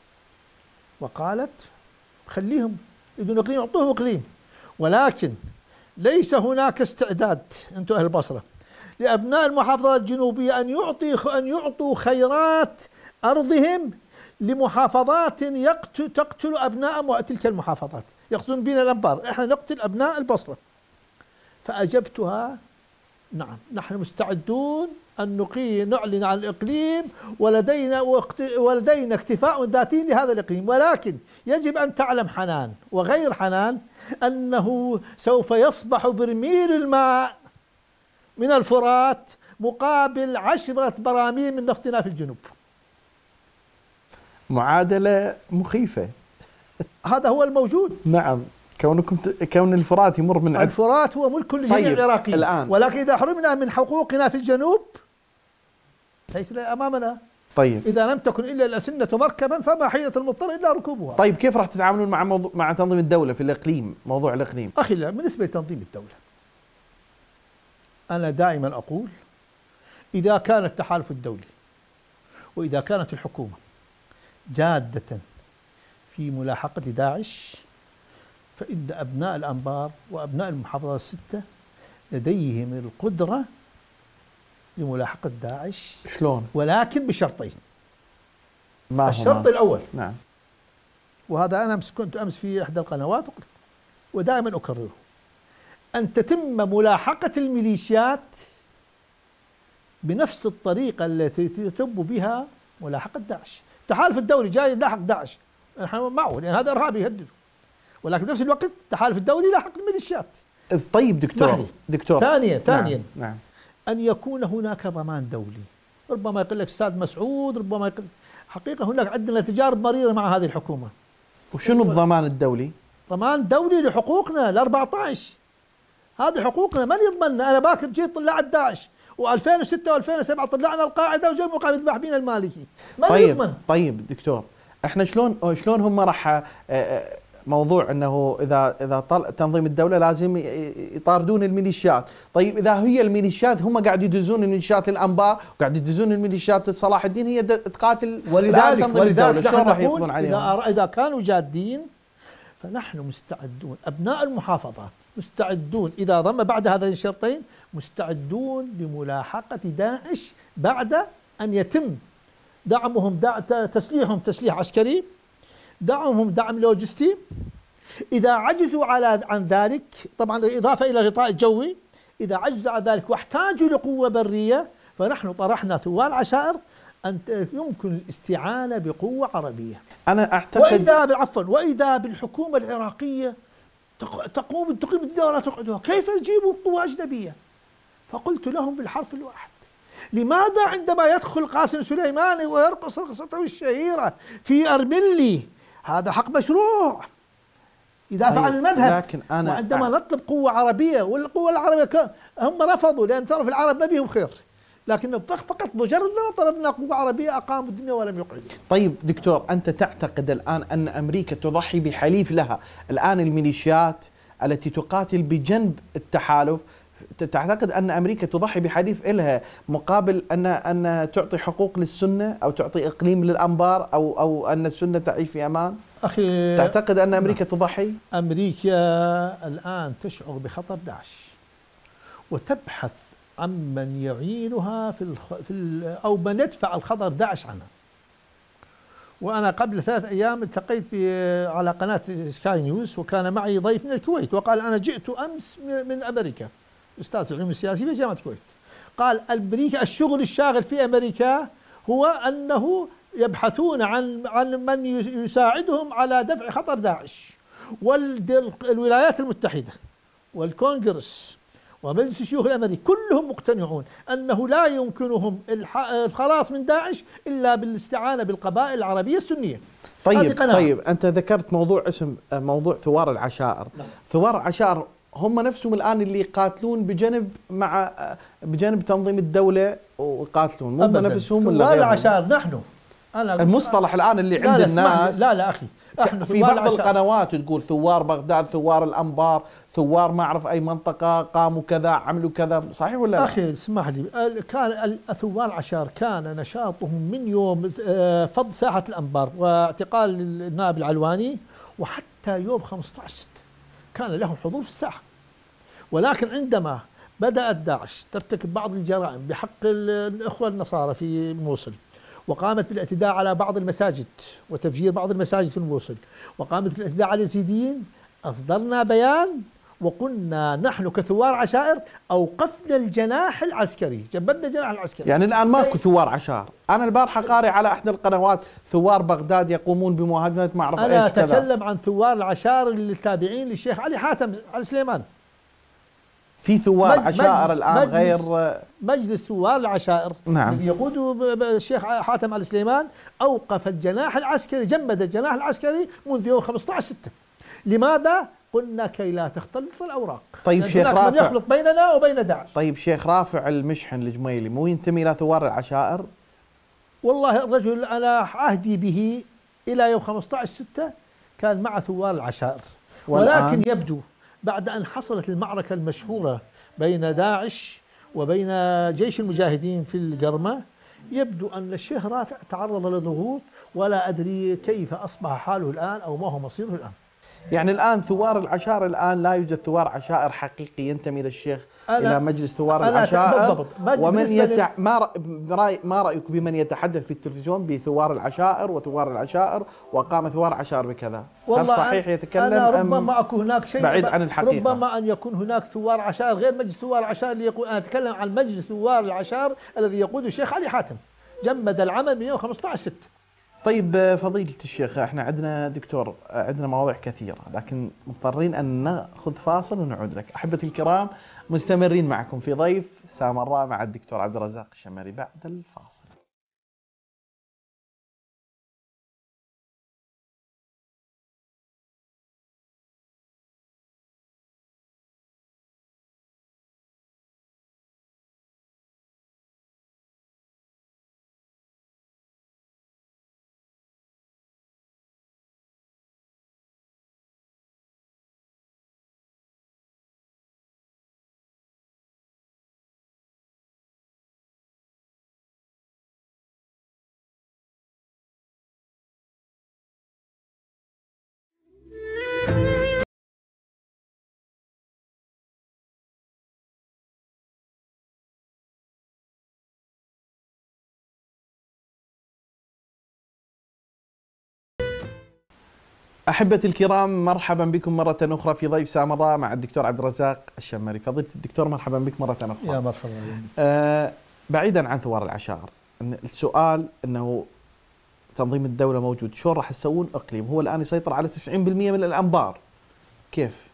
وقالت خليهم يريدون إقليم أعطوهم إقليم، ولكن ليس هناك استعداد أنتم أهل البصرة لأبناء المحافظات الجنوبية أن يعطي أن يعطوا خيرات أرضهم لمحافظات يقتل تقتل أبناء تلك المحافظات. يقصدون بنا الأنبار، إحنا نقتل أبناء البصرة. فأجبتها نعم، نحن مستعدون أن نقيم نعلن عن الإقليم، ولدينا ولدينا اكتفاء ذاتي لهذا الإقليم، ولكن يجب أن تعلم حنان وغير حنان أنه سوف يصبح برميل الماء من الفرات مقابل عشرة براميل من نفطنا في الجنوب. معادلة مخيفة. هذا هو الموجود. نعم، كونكم ت... كون الفرات يمر من عند الفرات هو ملك لجميع طيب العراقيين الآن، ولكن إذا حرمنا من حقوقنا في الجنوب ليس أمامنا. طيب إذا لم تكن إلا الأسنة مركبا فما حيلة المضطر إلا ركوبها. طيب كيف راح تتعاملون مع موضوع مع تنظيم الدولة في الإقليم، موضوع الإقليم؟ أخي لا، بالنسبة لتنظيم الدولة أنا دائما أقول إذا كان التحالف الدولي وإذا كانت الحكومة جادة في ملاحقة داعش فإن أبناء الأنبار وأبناء المحافظات الستة لديهم القدرة لملاحقة داعش. شلون؟ ولكن بشرطين. ما الشرط هما؟ الأول، نعم، وهذا أنا أمس كنت أمس في إحدى القنوات ودائما أكرره، أن تتم ملاحقة الميليشيات بنفس الطريقة التي يتم بها ملاحقة داعش. التحالف الدولي جاي يلاحق داعش، نحن معه لأن هذا إرهابي يهدده، ولكن بنفس الوقت التحالف الدولي لاحق الميليشيات. طيب دكتور دكتور ثانيا ثانيا نعم. نعم. أن يكون هناك ضمان دولي. ربما يقول لك أستاذ مسعود، ربما يقول حقيقة هناك عندنا تجارب مريرة مع هذه الحكومة. وشنو الضمان الدولي؟ ضمان دولي لحقوقنا ال أربعة عشر، هذه حقوقنا من يضمننا؟ أنا باكر جيت طلعت داعش وألفين وستة وألفين وسبعة طلعنا القاعدة وجو مقابل يذبح بينا المالكي، من طيب يضمن؟ طيب دكتور، احنا شلون شلون هم راح موضوع انه اذا اذا طل تنظيم الدوله لازم يطاردون الميليشيات، طيب اذا هي الميليشيات هم قاعد يدزون الميليشيات الانبار وقاعد يدزون الميليشيات صلاح الدين هي تقاتل ولذلك تنظيم ولذلك الدوله، شلون راح نقول يقضون عليهم؟ اذا اذا كانوا جادين فنحن مستعدون، ابناء المحافظات مستعدون اذا ضم بعد هذين الشرطين مستعدون لملاحقه داعش بعد ان يتم دعمهم دع تسليحهم تسليح عسكري، دعمهم دعم لوجستي. إذا عجزوا على عن ذلك، طبعا إضافة إلى الغطاء الجوي، إذا عجزوا عن ذلك واحتاجوا لقوة برية فنحن طرحنا ثوار عشائر أن يمكن الاستعانة بقوة عربية. أنا أعتقد وإذا عفوا وإذا بالحكومة العراقية تقوم تقيم الدولة تقعدها، كيف تجيبوا قوة أجنبية؟ فقلت لهم بالحرف الواحد: لماذا عندما يدخل قاسم سليماني ويرقص رقصته الشهيرة في أرملي هذا حق مشروع يدافع عن المذهب، لكن أنا وعندما نطلب قوة عربية والقوة العربية هم رفضوا لأن تعرف العرب ما بيهم خير، لكن فقط مجرد ما طلبنا قوة عربية أقاموا الدنيا ولم يقعدوا. طيب دكتور، أنت تعتقد الآن أن أمريكا تضحي بحليف لها الآن الميليشيات التي تقاتل بجنب التحالف، تعتقد أن أمريكا تضحي بحليف إلها مقابل أن أن تعطي حقوق للسنة أو تعطي إقليم للأنبار أو أو أن السنة تعيش في أمان؟ أخي، تعتقد أن أمريكا تضحي؟ أمريكا الآن تشعر بخطر داعش وتبحث عمن يعينها في الخ... في ال... أو من يدفع الخطر داعش عنها. وأنا قبل ثلاث أيام التقيت ب... على قناة سكاي نيوز وكان معي ضيف من الكويت وقال: أنا جئت أمس من أمريكا، أستاذ في العلوم السياسية في جامعة الكويت. قال: أمريكا الشغل الشاغل في أمريكا هو أنه يبحثون عن عن من يساعدهم على دفع خطر داعش، والولايات المتحدة والكونغرس ومجلس الشيوخ الأمريكي كلهم مقتنعون أنه لا يمكنهم الخلاص من داعش إلا بالاستعانة بالقبائل العربية السنية. طيب طيب أنت ذكرت موضوع اسم موضوع ثوار العشائر. نعم. ثوار العشائر هم نفسهم الآن اللي يقاتلون بجانب مع بجانب تنظيم الدولة ويقاتلون، هم نفسهم ولا غيرهم؟ ثوار العشائر نحن أنا المصطلح الآن اللي عند لا الناس. لا لا أخي، احنا في بعض القنوات تقول ثوار بغداد، ثوار الأنبار، ثوار ما أعرف أي منطقة قاموا كذا عملوا كذا، صحيح ولا لا؟ أخي اسمح لي، كان الثوار العشائر كان نشاطهم من يوم فض ساحة الأنبار واعتقال النائب العلواني وحتى يوم خمسة عشر ستة كان لهم حضور في الساحة. ولكن عندما بدأت داعش ترتكب بعض الجرائم بحق الإخوة النصارى في الموصل، وقامت بالاعتداء على بعض المساجد وتفجير بعض المساجد في الموصل، وقامت بالاعتداء على اليزيديين، أصدرنا بيان وقلنا نحن كثوار عشائر أوقفنا الجناح العسكري، جبدنا الجناح العسكري. يعني الآن ماكو ثوار عشائر. أنا البارحة قارئ على إحدى القنوات ثوار بغداد يقومون بمهاجمة ما أعرف أنا إيش كذا. أتكلم عن ثوار العشائر التابعين للشيخ علي حاتم علي سليمان. في ثوار عشائر الآن مجلس غير مجلس ثوار العشائر نعم. الذي يقوده الشيخ حاتم علي سليمان أوقف الجناح العسكري، جمد الجناح العسكري منذ يوم خمسة عشر ستة. لماذا؟ قلنا كي لا تختلط الأوراق. طيب شيخ رافع، من يخلط بيننا وبين داعش. طيب شيخ رافع المشحن الجميلي مو ينتمي إلى ثوار العشائر؟ والله الرجل أنا عهدي به إلى يوم خمسة عشر ستة كان مع ثوار العشائر، ولكن يبدو بعد أن حصلت المعركة المشهورة بين داعش وبين جيش المجاهدين في الجرمة، يبدو أن الشيخ رافع تعرض لضغوط ولا أدري كيف أصبح حاله الآن أو ما هو مصيره الآن. يعني الآن ثوار العشائر الآن لا يوجد ثوار عشائر حقيقي ينتمي للشيخ إلى مجلس ثوار العشائر. ومن يتع... ما رأي... ما رأيك بمن يتحدث في التلفزيون بثوار العشائر وثوار العشائر وقام ثوار عشائر بكذا؟ هل صحيح يتكلم أنا ربما أكون هناك شيء بعيد عن الحقيقة؟ ربما أن يكون هناك ثوار عشائر غير مجلس ثوار العشائر اللي يقول. أنا أتكلم عن مجلس ثوار العشائر الذي يقوده الشيخ علي حاتم، جمد العمل من يوم خمسة عشر ستة. طيب فضيلة الشيخ، احنا عندنا دكتور عندنا مواضيع كثيرة، لكن مضطرين أن نأخذ فاصل ونعود لك. أحبتي الكرام، مستمرين معكم في ضيف سامراء مع الدكتور عبد الرزاق الشمري بعد الفاصل. أحبتي الكرام، مرحبا بكم مرة أخرى في ضيف سامراء مع الدكتور عبد الرزاق الشمري. فضيلة الدكتور مرحبا بك مرة أخرى. يا مرحبا. آه بعيدا عن ثوار العشائر، السؤال أنه تنظيم الدولة موجود، شو راح تسوون إقليم هو الآن يسيطر على تسعين بالمئة من الأنبار، كيف؟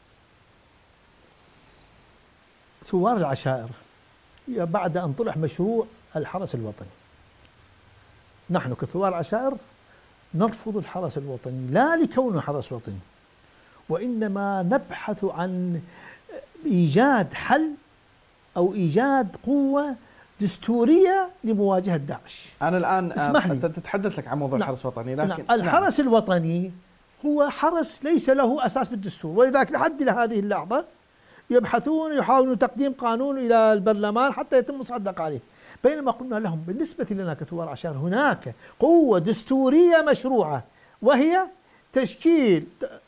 ثوار العشائر بعد أن طرح مشروع الحرس الوطني، نحن كثوار العشائر نرفض الحرس الوطني لا لكونه حرس وطني، وإنما نبحث عن إيجاد حل أو إيجاد قوة دستورية لمواجهة داعش. أنا الآن اسمح لي تتحدث لك عن موضوع نعم. الحرس الوطني، لكن نعم. الحرس نعم. الوطني هو حرس ليس له أساس بالدستور، ولذلك لحد هذه اللحظة يبحثون يحاولون تقديم قانون إلى البرلمان حتى يتم الصدق عليه، بينما قلنا لهم بالنسبة لنا كثوار عشائر هناك قوة دستورية مشروعة، وهي تشكيل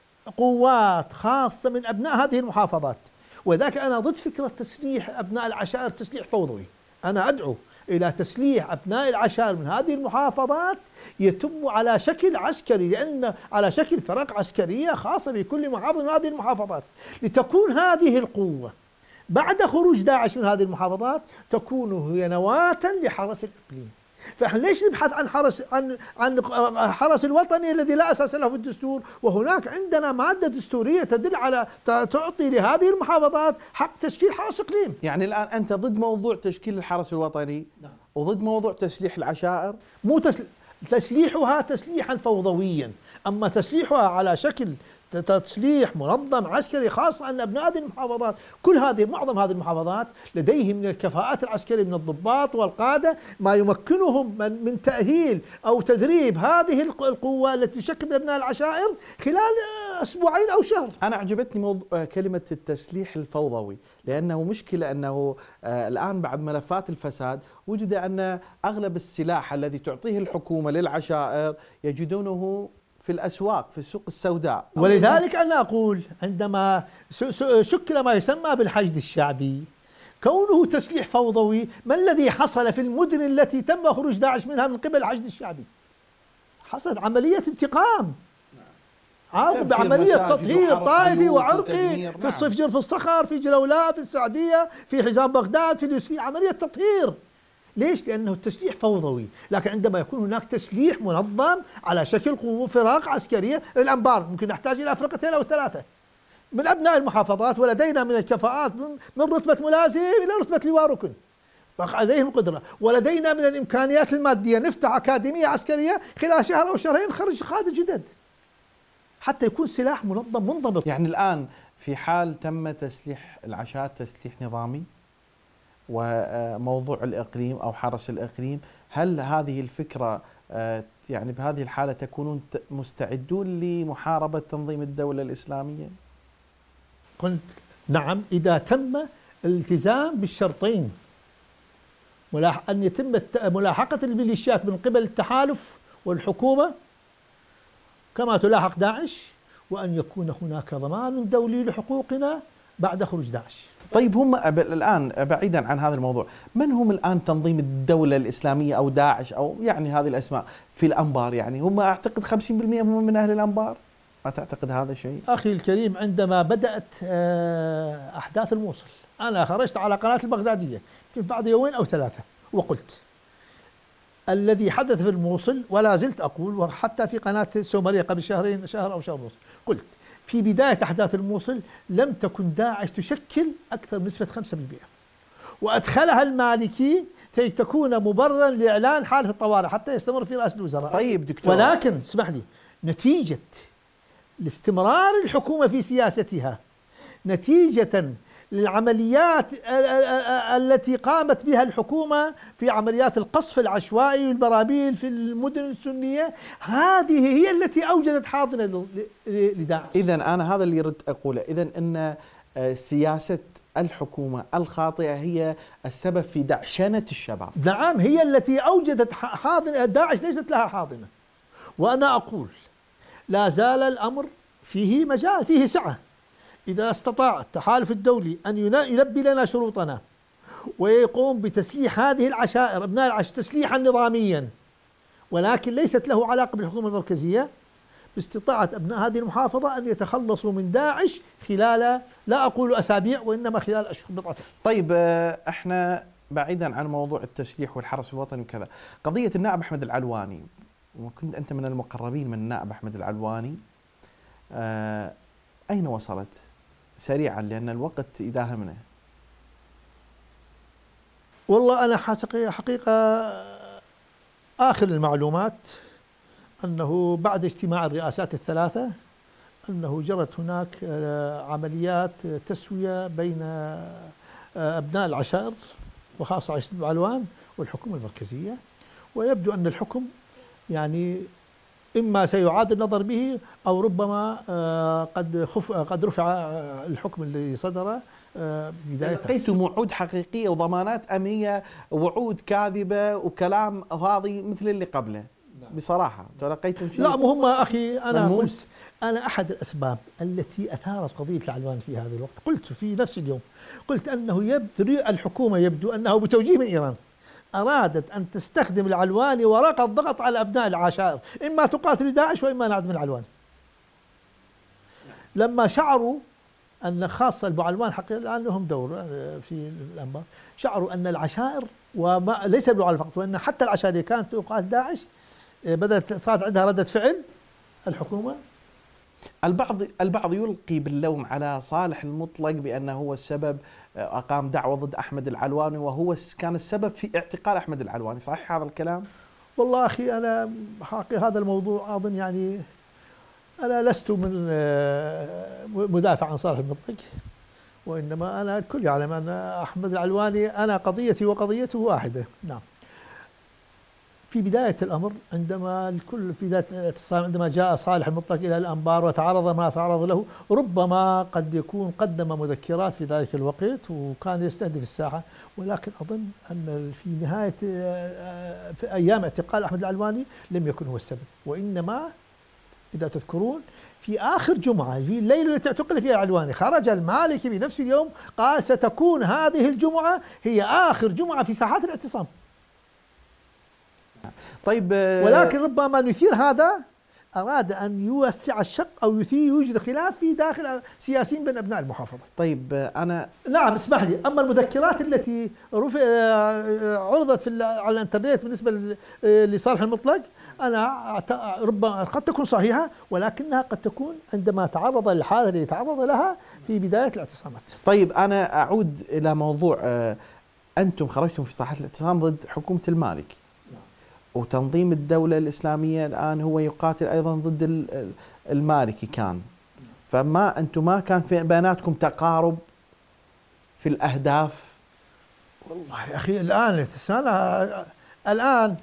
قوات خاصة من أبناء هذه المحافظات. وذاك أنا ضد فكرة تسليح أبناء العشائر تسليح فوضوي، أنا أدعو إلى تسليح أبناء العشائر من هذه المحافظات يتم على شكل عسكري، لأن على شكل فرق عسكرية خاصة بكل محافظة من هذه المحافظات، لتكون هذه القوة بعد خروج داعش من هذه المحافظات تكون هي نواة لحرس الإقليم. فاحنا ليش نبحث عن حرس عن عن حرس الوطني الذي لا اساس له في الدستور، وهناك عندنا ماده دستوريه تدل على تعطي لهذه المحافظات حق تشكيل حرس اقليم. يعني الان انت ضد موضوع تشكيل الحرس الوطني؟ نعم. وضد موضوع تسليح العشائر؟ مو تسل... تسليحها تسليحا فوضويا، اما تسليحها على شكل تسليح منظم عسكري، خاصة أن أبناء هذه المحافظات كل هذه معظم هذه المحافظات لديهم من الكفاءات العسكرية من الضباط والقادة ما يمكنهم من, من تأهيل أو تدريب هذه القوة التي تشكل من أبناء العشائر خلال أسبوعين أو شهر. أنا عجبتني موضوع كلمة التسليح الفوضوي، لأنه مشكلة أنه الآن بعد ملفات الفساد وجد أن أغلب السلاح الذي تعطيه الحكومة للعشائر يجدونه في الأسواق في السوق السوداء. ولذلك أنا أقول عندما شكل ما يسمى بالحشد الشعبي كونه تسليح فوضوي، ما الذي حصل في المدن التي تم خروج داعش منها من قبل الحشد الشعبي؟ حصلت عملية انتقام، بعملية تطهير طائفي وعرقي في الصفجر، في الصخر، في جلولاء، في السعدية، في حزام بغداد، في اليوسفية، عملية تطهير. ليش؟ لأنه التسليح فوضوي، لكن عندما يكون هناك تسليح منظم على شكل قوة فرق عسكرية، الأنبار ممكن نحتاج إلى فرقتين أو ثلاثة من أبناء المحافظات، ولدينا من الكفاءات من, من رتبة ملازم إلى رتبة لواء ركن، لديهم القدرة، ولدينا من الإمكانيات المادية نفتح أكاديمية عسكرية خلال شهر أو شهرين نخرج قادة جدد حتى يكون سلاح منظم منضبط. يعني الآن في حال تم تسليح العشائر تسليح نظامي وموضوع الإقليم أو حرس الإقليم، هل هذه الفكرة يعني بهذه الحالة تكونون مستعدون لمحاربة تنظيم الدولة الإسلامية؟ قلت نعم، إذا تم الالتزام بالشرطين، أن يتم ملاحقة الميليشيات من قبل التحالف والحكومة كما تلاحق داعش، وأن يكون هناك ضمان دولي لحقوقنا بعد خروج داعش. طيب هم الآن بعيدا عن هذا الموضوع، من هم الآن تنظيم الدولة الإسلامية أو داعش أو يعني هذه الأسماء في الأنبار؟ يعني هم أعتقد خمسين بالمئة هم من أهل الأنبار، ما تعتقد هذا الشيء؟ أخي الكريم، عندما بدأت أحداث الموصل أنا خرجت على قناة البغدادية في بعد يومين أو ثلاثة وقلت الذي حدث في الموصل، ولا زلت أقول، وحتى في قناة السومرية قبل شهرين شهر أو شهر ونص قلت في بداية أحداث الموصل لم تكن داعش تشكل أكثر من نسبة خمسة بالمئة، وأدخلها المالكي كي تكون مبررا لإعلان حالة الطوارئ حتى يستمر في رئاسة الوزراء. طيب دكتور، ولكن اسمح لي، نتيجة لاستمرار الحكومة في سياستها، نتيجة للعمليات التي قامت بها الحكومة في عمليات القصف العشوائي والبرابيل في المدن السنية، هذه هي التي أوجدت حاضنة لداعش. إذن أنا هذا اللي رد أقوله، إذن أن سياسة الحكومة الخاطئة هي السبب في دعشنة الشباب. نعم، هي التي أوجدت حاضنة، داعش ليست لها حاضنة. وأنا أقول لا زال الأمر فيه مجال، فيه سعة، إذا استطاع التحالف الدولي أن يلبي لنا شروطنا ويقوم بتسليح هذه العشائر أبناء العشائر تسليحا نظاميا، ولكن ليست له علاقة بالحكومة المركزية، باستطاعة أبناء هذه المحافظة أن يتخلصوا من داعش خلال، لا أقول أسابيع، وإنما خلال أشهر بضعة. طيب احنا بعيدا عن موضوع التسليح والحرس الوطني وكذا، قضية النائب أحمد العلواني، وكنت أنت من المقربين من النائب أحمد العلواني، اه أين وصلت؟ سريعا لأن الوقت يداهمنا. والله أنا حقيقة آخر المعلومات أنه بعد اجتماع الرئاسات الثلاثة أنه جرت هناك عمليات تسوية بين أبناء العشائر وخاصة عشيرة العلوان والحكومة المركزية، ويبدو أن الحكم يعني إما سيعاد النظر به أو ربما قد خف قد رفع الحكم الذي صدر بداية. لقيتم وعود حقيقية وضمانات أم هي وعود كاذبة وكلام فاضي مثل اللي قبله؟ بصراحة تلقيتم شيء؟ لا مهم أخي، أنا ملموس. قلت أنا أحد الأسباب التي أثارت قضية العلوان في هذا الوقت، قلت في نفس اليوم، قلت أنه يبدو الحكومة يبدو أنه بتوجيه من إيران أرادت أن تستخدم العلواني ورقة الضغط على أبناء العشائر، إما تقاتل داعش وإما نعدم العلواني. لما شعروا أن خاصة أبو علوان حقيقة الآن لهم دور في الأنبار، شعروا أن العشائر وما ليس أبو علوان فقط، وأن حتى العشائر اللي كانت تقاتل داعش بدأت صارت عندها ردة فعل الحكومة. البعض البعض يلقي باللوم على صالح المطلق بأنه هو السبب، أقام دعوة ضد أحمد العلواني وهو كان السبب في اعتقال أحمد العلواني، صحيح هذا الكلام؟ والله أخي أنا حقيقة هذا الموضوع أظن يعني أنا لست من مدافع عن صالح المطلق، وإنما أنا الكل يعلم أن أحمد العلواني أنا قضيتي وقضيته واحدة. نعم. في بداية الأمر عندما الكل في بداية الاعتصام عندما جاء صالح المطلق إلى الأنبار وتعرض ما تعرض له، ربما قد يكون قدم مذكرات في ذلك الوقت وكان يستهدف الساحة، ولكن أظن أن في نهاية في أيام اعتقال أحمد العلواني لم يكن هو السبب، وإنما إذا تذكرون في آخر جمعة في الليلة التي اعتقل فيها العلواني خرج المالكي بنفس اليوم قال ستكون هذه الجمعة هي آخر جمعة في ساحات الاعتصام. طيب ولكن ربما نثير هذا أراد أن يوسع الشق أو يثير يوجد خلاف في داخل سياسيين بين أبناء المحافظة. طيب أنا نعم اسمح لي، أما المذكرات التي رفع عرضت في على الإنترنت بالنسبة لصالح المطلق أنا ربما قد تكون صحيحة، ولكنها قد تكون عندما تعرض للحالة التي تعرض لها في بداية الاعتصامات. طيب أنا أعود إلى موضوع، أنتم خرجتم في ساحة الاعتصام ضد حكومة المالكي، وتنظيم الدولة الإسلامية الآن هو يقاتل أيضا ضد المالكي كان، فما أنتم ما كان في بيناتكم تقارب في الأهداف؟ والله يا أخي الآن الآن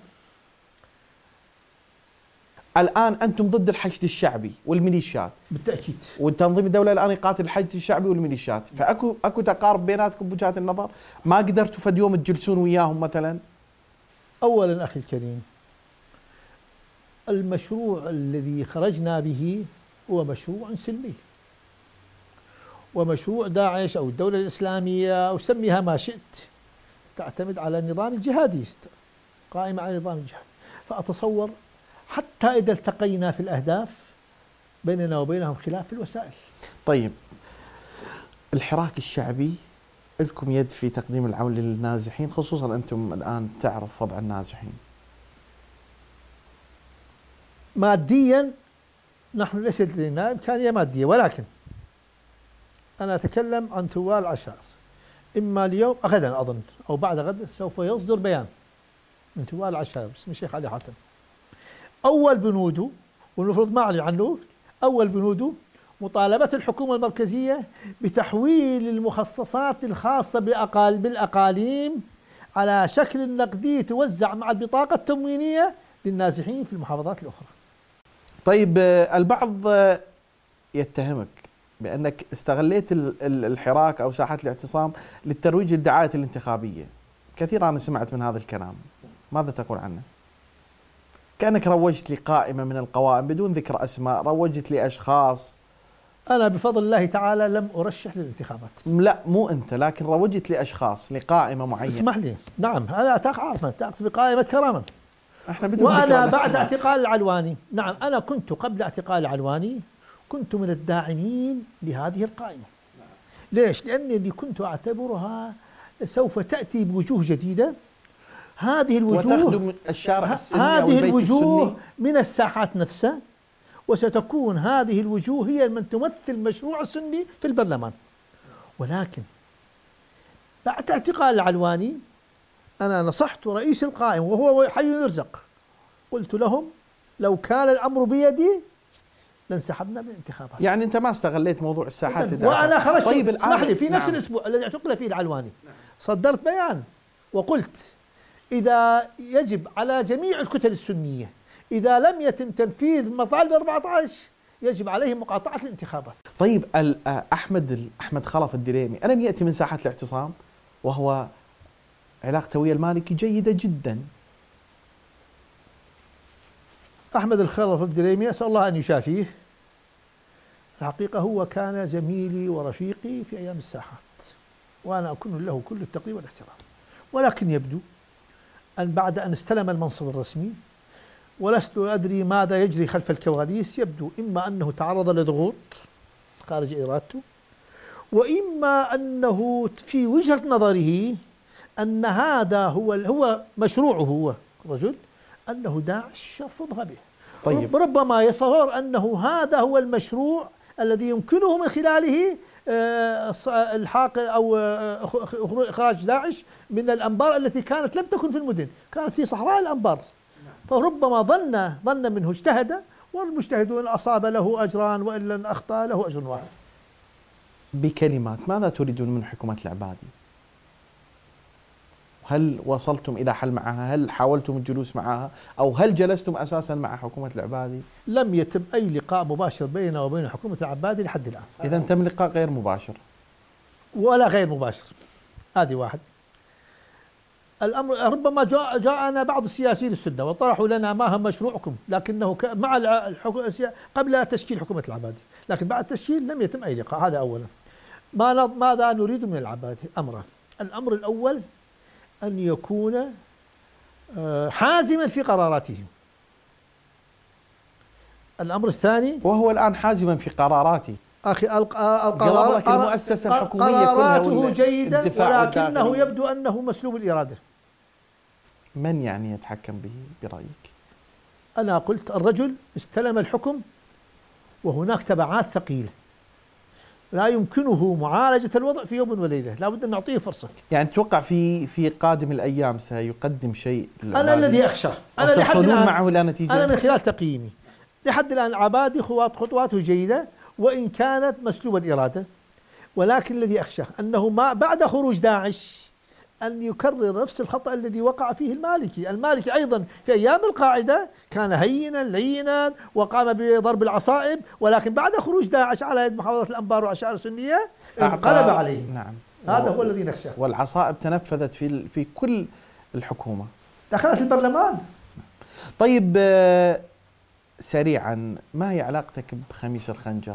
الآن أنتم ضد الحشد الشعبي والميليشيات بالتأكيد، وتنظيم الدولة الآن يقاتل الحشد الشعبي والميليشيات، فأكو أكو تقارب بيناتكم بوجهات النظر؟ ما قدرتوا فد يوم تجلسون وياهم مثلا؟ أولا أخي الكريم، المشروع الذي خرجنا به هو مشروع سلمي، ومشروع داعش أو الدولة الإسلامية أو سميها ما شئت تعتمد على النظام الجهادي، قائمة على النظام الجهادي. فأتصور حتى إذا التقينا في الأهداف بيننا وبينهم خلاف في الوسائل. طيب الحراك الشعبي لكم يد في تقديم العون للنازحين، خصوصا أنتم الآن تعرف وضع النازحين ماديا. نحن ليس لدينا إمكانية مادية، ولكن أنا أتكلم عن ثوال عشائر. إما اليوم غدا أظن أو بعد غد سوف يصدر بيان من ثوال عشائر باسم الشيخ علي حاتم. أول بنوده، والمفروض ما أعلن عنه، أول بنوده مطالبة الحكومة المركزية بتحويل المخصصات الخاصة بأقال بالأقاليم على شكل نقدي توزع مع البطاقة التموينية للنازحين في المحافظات الأخرى. طيب البعض يتهمك بأنك استغليت الحراك أو ساحة الاعتصام للترويج للدعاية الانتخابية، كثيرا أنا سمعت من هذا الكلام، ماذا تقول عنه؟ كأنك روجت لقائمة من القوائم بدون ذكر أسماء، روجت لأشخاص. أنا بفضل الله تعالى لم أرشح للانتخابات. لا مو أنت، لكن روجت لأشخاص لقائمة معينة. اسمح لي، نعم أنا أعرف تقصد بقائمة كرامة. احنا بدون وأنا بعد اعتقال العلواني، نعم أنا كنت قبل اعتقال العلواني كنت من الداعمين لهذه القائمة. ليش؟ لأنني كنت أعتبرها سوف تأتي بوجوه جديدة. هذه الوجوه وتخدم الشارع السني هذه أو الوجوه السني من الساحات نفسها، وستكون هذه الوجوه هي من تمثل مشروع السني في البرلمان. ولكن بعد اعتقال العلواني أنا نصحت رئيس القائمة وهو حي يرزق، قلت لهم لو كان الأمر بيدي لانسحبنا من الانتخابات. يعني أنت ما استغليت موضوع الساحات لدعم. وأنا خرجت. طيب اسمح لي، في نفس نعم. الأسبوع الذي اعتقل فيه العلواني صدرت بيان وقلت إذا يجب على جميع الكتل السنية إذا لم يتم تنفيذ مطالب أربعة عشر يجب عليهم مقاطعة الانتخابات. طيب أحمد أحمد خلف الدريمي ألم يأتي من ساحة الاعتصام وهو علاقته ويا المالكي جيدة جدا؟ أحمد الخلف الدريمي أسأل الله أن يشافيه، الحقيقة هو كان زميلي ورفيقي في أيام الساحات، وأنا أكون له كل التقدير والاحترام. ولكن يبدو أن بعد أن استلم المنصب الرسمي ولست أدري ماذا يجري خلف الكواليس، يبدو إما أنه تعرض لضغوط خارج إرادته، وإما أنه في وجهة نظره أن هذا هو هو مشروعه هو رجل أنه داعش يرفضها به. طيب. ربما يصور أنه هذا هو المشروع الذي يمكنه من خلاله الحاق أو إخراج داعش من الأنبار التي كانت لم تكن في المدن، كانت في صحراء الأنبار. فربما ظن ظن منه اجتهد، والمجتهدون أصاب له أجران وإن لم أخطأ له أجر واحد. بكلمات ماذا تريدون من حكومة العبادي؟ هل وصلتم إلى حل معها؟ هل حاولتم الجلوس معها؟ أو هل جلستم أساسا مع حكومة العبادي؟ لم يتم أي لقاء مباشر بيننا وبين حكومة العبادي لحد الآن. إذا تم لقاء غير مباشر ولا غير مباشر، هذه واحد. الأمر ربما جاء جاءنا بعض السياسيين السنة وطرحوا لنا ما هو مشروعكم، لكنه مع قبل تشكيل حكومة العبادي، لكن بعد التشكيل لم يتم أي لقاء. هذا أولا. ماذا نريد من العبادي؟ أمران. الأمر الأول أن يكون حازما في قراراته. الأمر الثاني، وهو الآن حازما في قراراته. أخي القرار قرب لك المؤسسة الحكومية كلها قراراته جيدة، ولكنه والداخلية. يبدو أنه مسلوب الإرادة. من يعني يتحكم به برأيك؟ أنا قلت الرجل استلم الحكم وهناك تبعات ثقيلة، لا يمكنه معالجة الوضع في يوم وليلة، لا بد أن نعطيه فرصة. يعني تتوقع في في قادم الأيام سيقدم شيء؟ أنا الذي أخشاه، أنا لحد تصلون الآن معه إلى نتيجة؟ أنا من خلال تقييمي لحد الآن عبادي خطوات خطواته جيدة وإن كانت مسلوب الإرادة، ولكن الذي أخشاه أنه ما بعد خروج داعش أن يكرر نفس الخطأ الذي وقع فيه المالكي. المالكي أيضا في أيام القاعدة كان هينا لينا وقام بضرب العصائب، ولكن بعد خروج داعش على يد محافظة الأنبار وعشائر السنية انقلب عليه. نعم، هذا هو الذي نخشاه. والعصائب تنفذت في في كل الحكومة، دخلت البرلمان. طيب سريعا، ما هي علاقتك بخميس الخنجر؟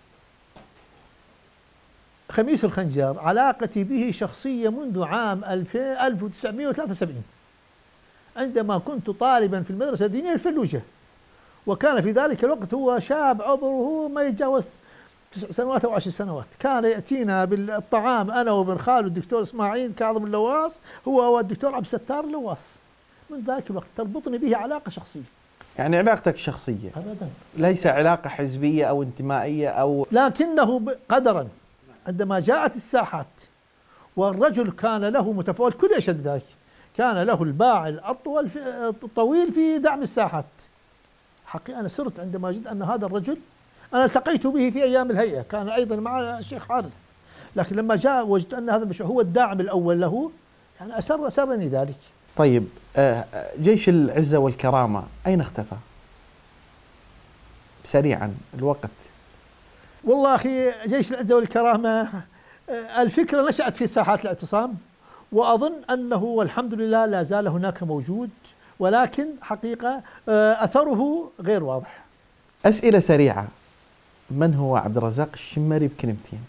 خميس الخنجر علاقتي به شخصية منذ عام ألف وتسعمئة وثلاثة وسبعين عندما كنت طالبا في المدرسة الدينية الفلوجة، وكان في ذلك الوقت هو شاب عمره ما يتجاوز تسع سنوات أو عشر سنوات. كان يأتينا بالطعام أنا وابن خالد الدكتور إسماعيل كاظم اللواص، هو والدكتور عبد الستار اللواص. من ذاك الوقت تربطني به علاقة شخصية. يعني علاقتك شخصية أبدا، ليس علاقة حزبية أو انتمائية أو، لكنه قدرا عندما جاءت الساحات والرجل كان له متفاوت كل يشهد ذلك، كان له الباع الأطول في الطويل في دعم الساحات. حقيقة أنا سرت عندما جد أن هذا الرجل، أنا التقيت به في أيام الهيئة، كان أيضا مع الشيخ حارث، لكن لما جاء وجدت أن هذا المشروع هو الداعم الأول له، يعني أسر أسرني ذلك. طيب جيش العزة والكرامة أين اختفى؟ سريعا الوقت. والله أخي جيش العزة والكرامة الفكرة نشأت في ساحات الاعتصام، وأظن أنه والحمد لله لا زال هناك موجود، ولكن حقيقة أثره غير واضح. أسئلة سريعة، من هو عبد الرزاق الشمري بكلمتين؟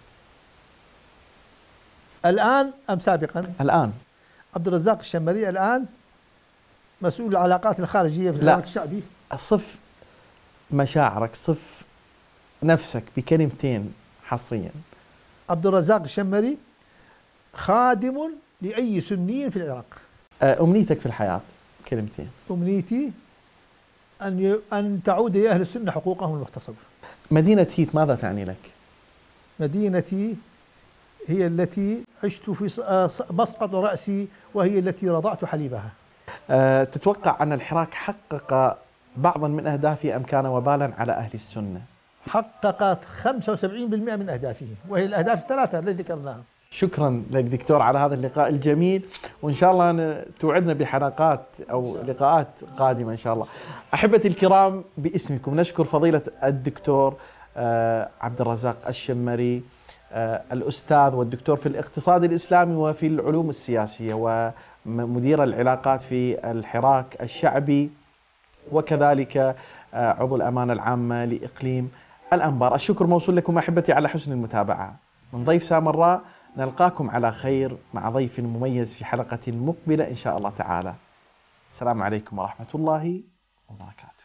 الآن أم سابقا؟ الآن. عبد الرزاق الشمري الآن مسؤول العلاقات الخارجية في البنك الشعبي. صف مشاعرك، صف نفسك بكلمتين حصريا. عبد الرزاق الشمري خادم لأي سني في العراق. أمنيتك في الحياة كلمتين. أمنيتي أن أن تعود لأهل السنة حقوقهم المغتصبة. مدينة هيت ماذا تعني لك؟ مدينتي هي التي عشت في مسقط رأسي، وهي التي رضعت حليبها. أه تتوقع أن الحراك حقق بعضا من أهدافه أم كان وبالا على أهل السنة؟ حققت خمسة وسبعين بالمئة من أهدافه، وهي الأهداف الثلاثة التي ذكرناها. شكرا لك دكتور على هذا اللقاء الجميل، وإن شاء الله توعدنا بحلقات أو لقاءات قادمة إن شاء الله. أحبتي الكرام، باسمكم نشكر فضيلة الدكتور عبد الرزاق الشمري، الأستاذ والدكتور في الاقتصاد الإسلامي وفي العلوم السياسية ومدير العلاقات في الحراك الشعبي، وكذلك عضو الأمانة العامة لإقليم الأنبار. الشكر موصول لكم أحبتي على حسن المتابعة. من ضيف سامراء نلقاكم على خير مع ضيف مميز في حلقة مقبلة إن شاء الله تعالى. السلام عليكم ورحمة الله وبركاته.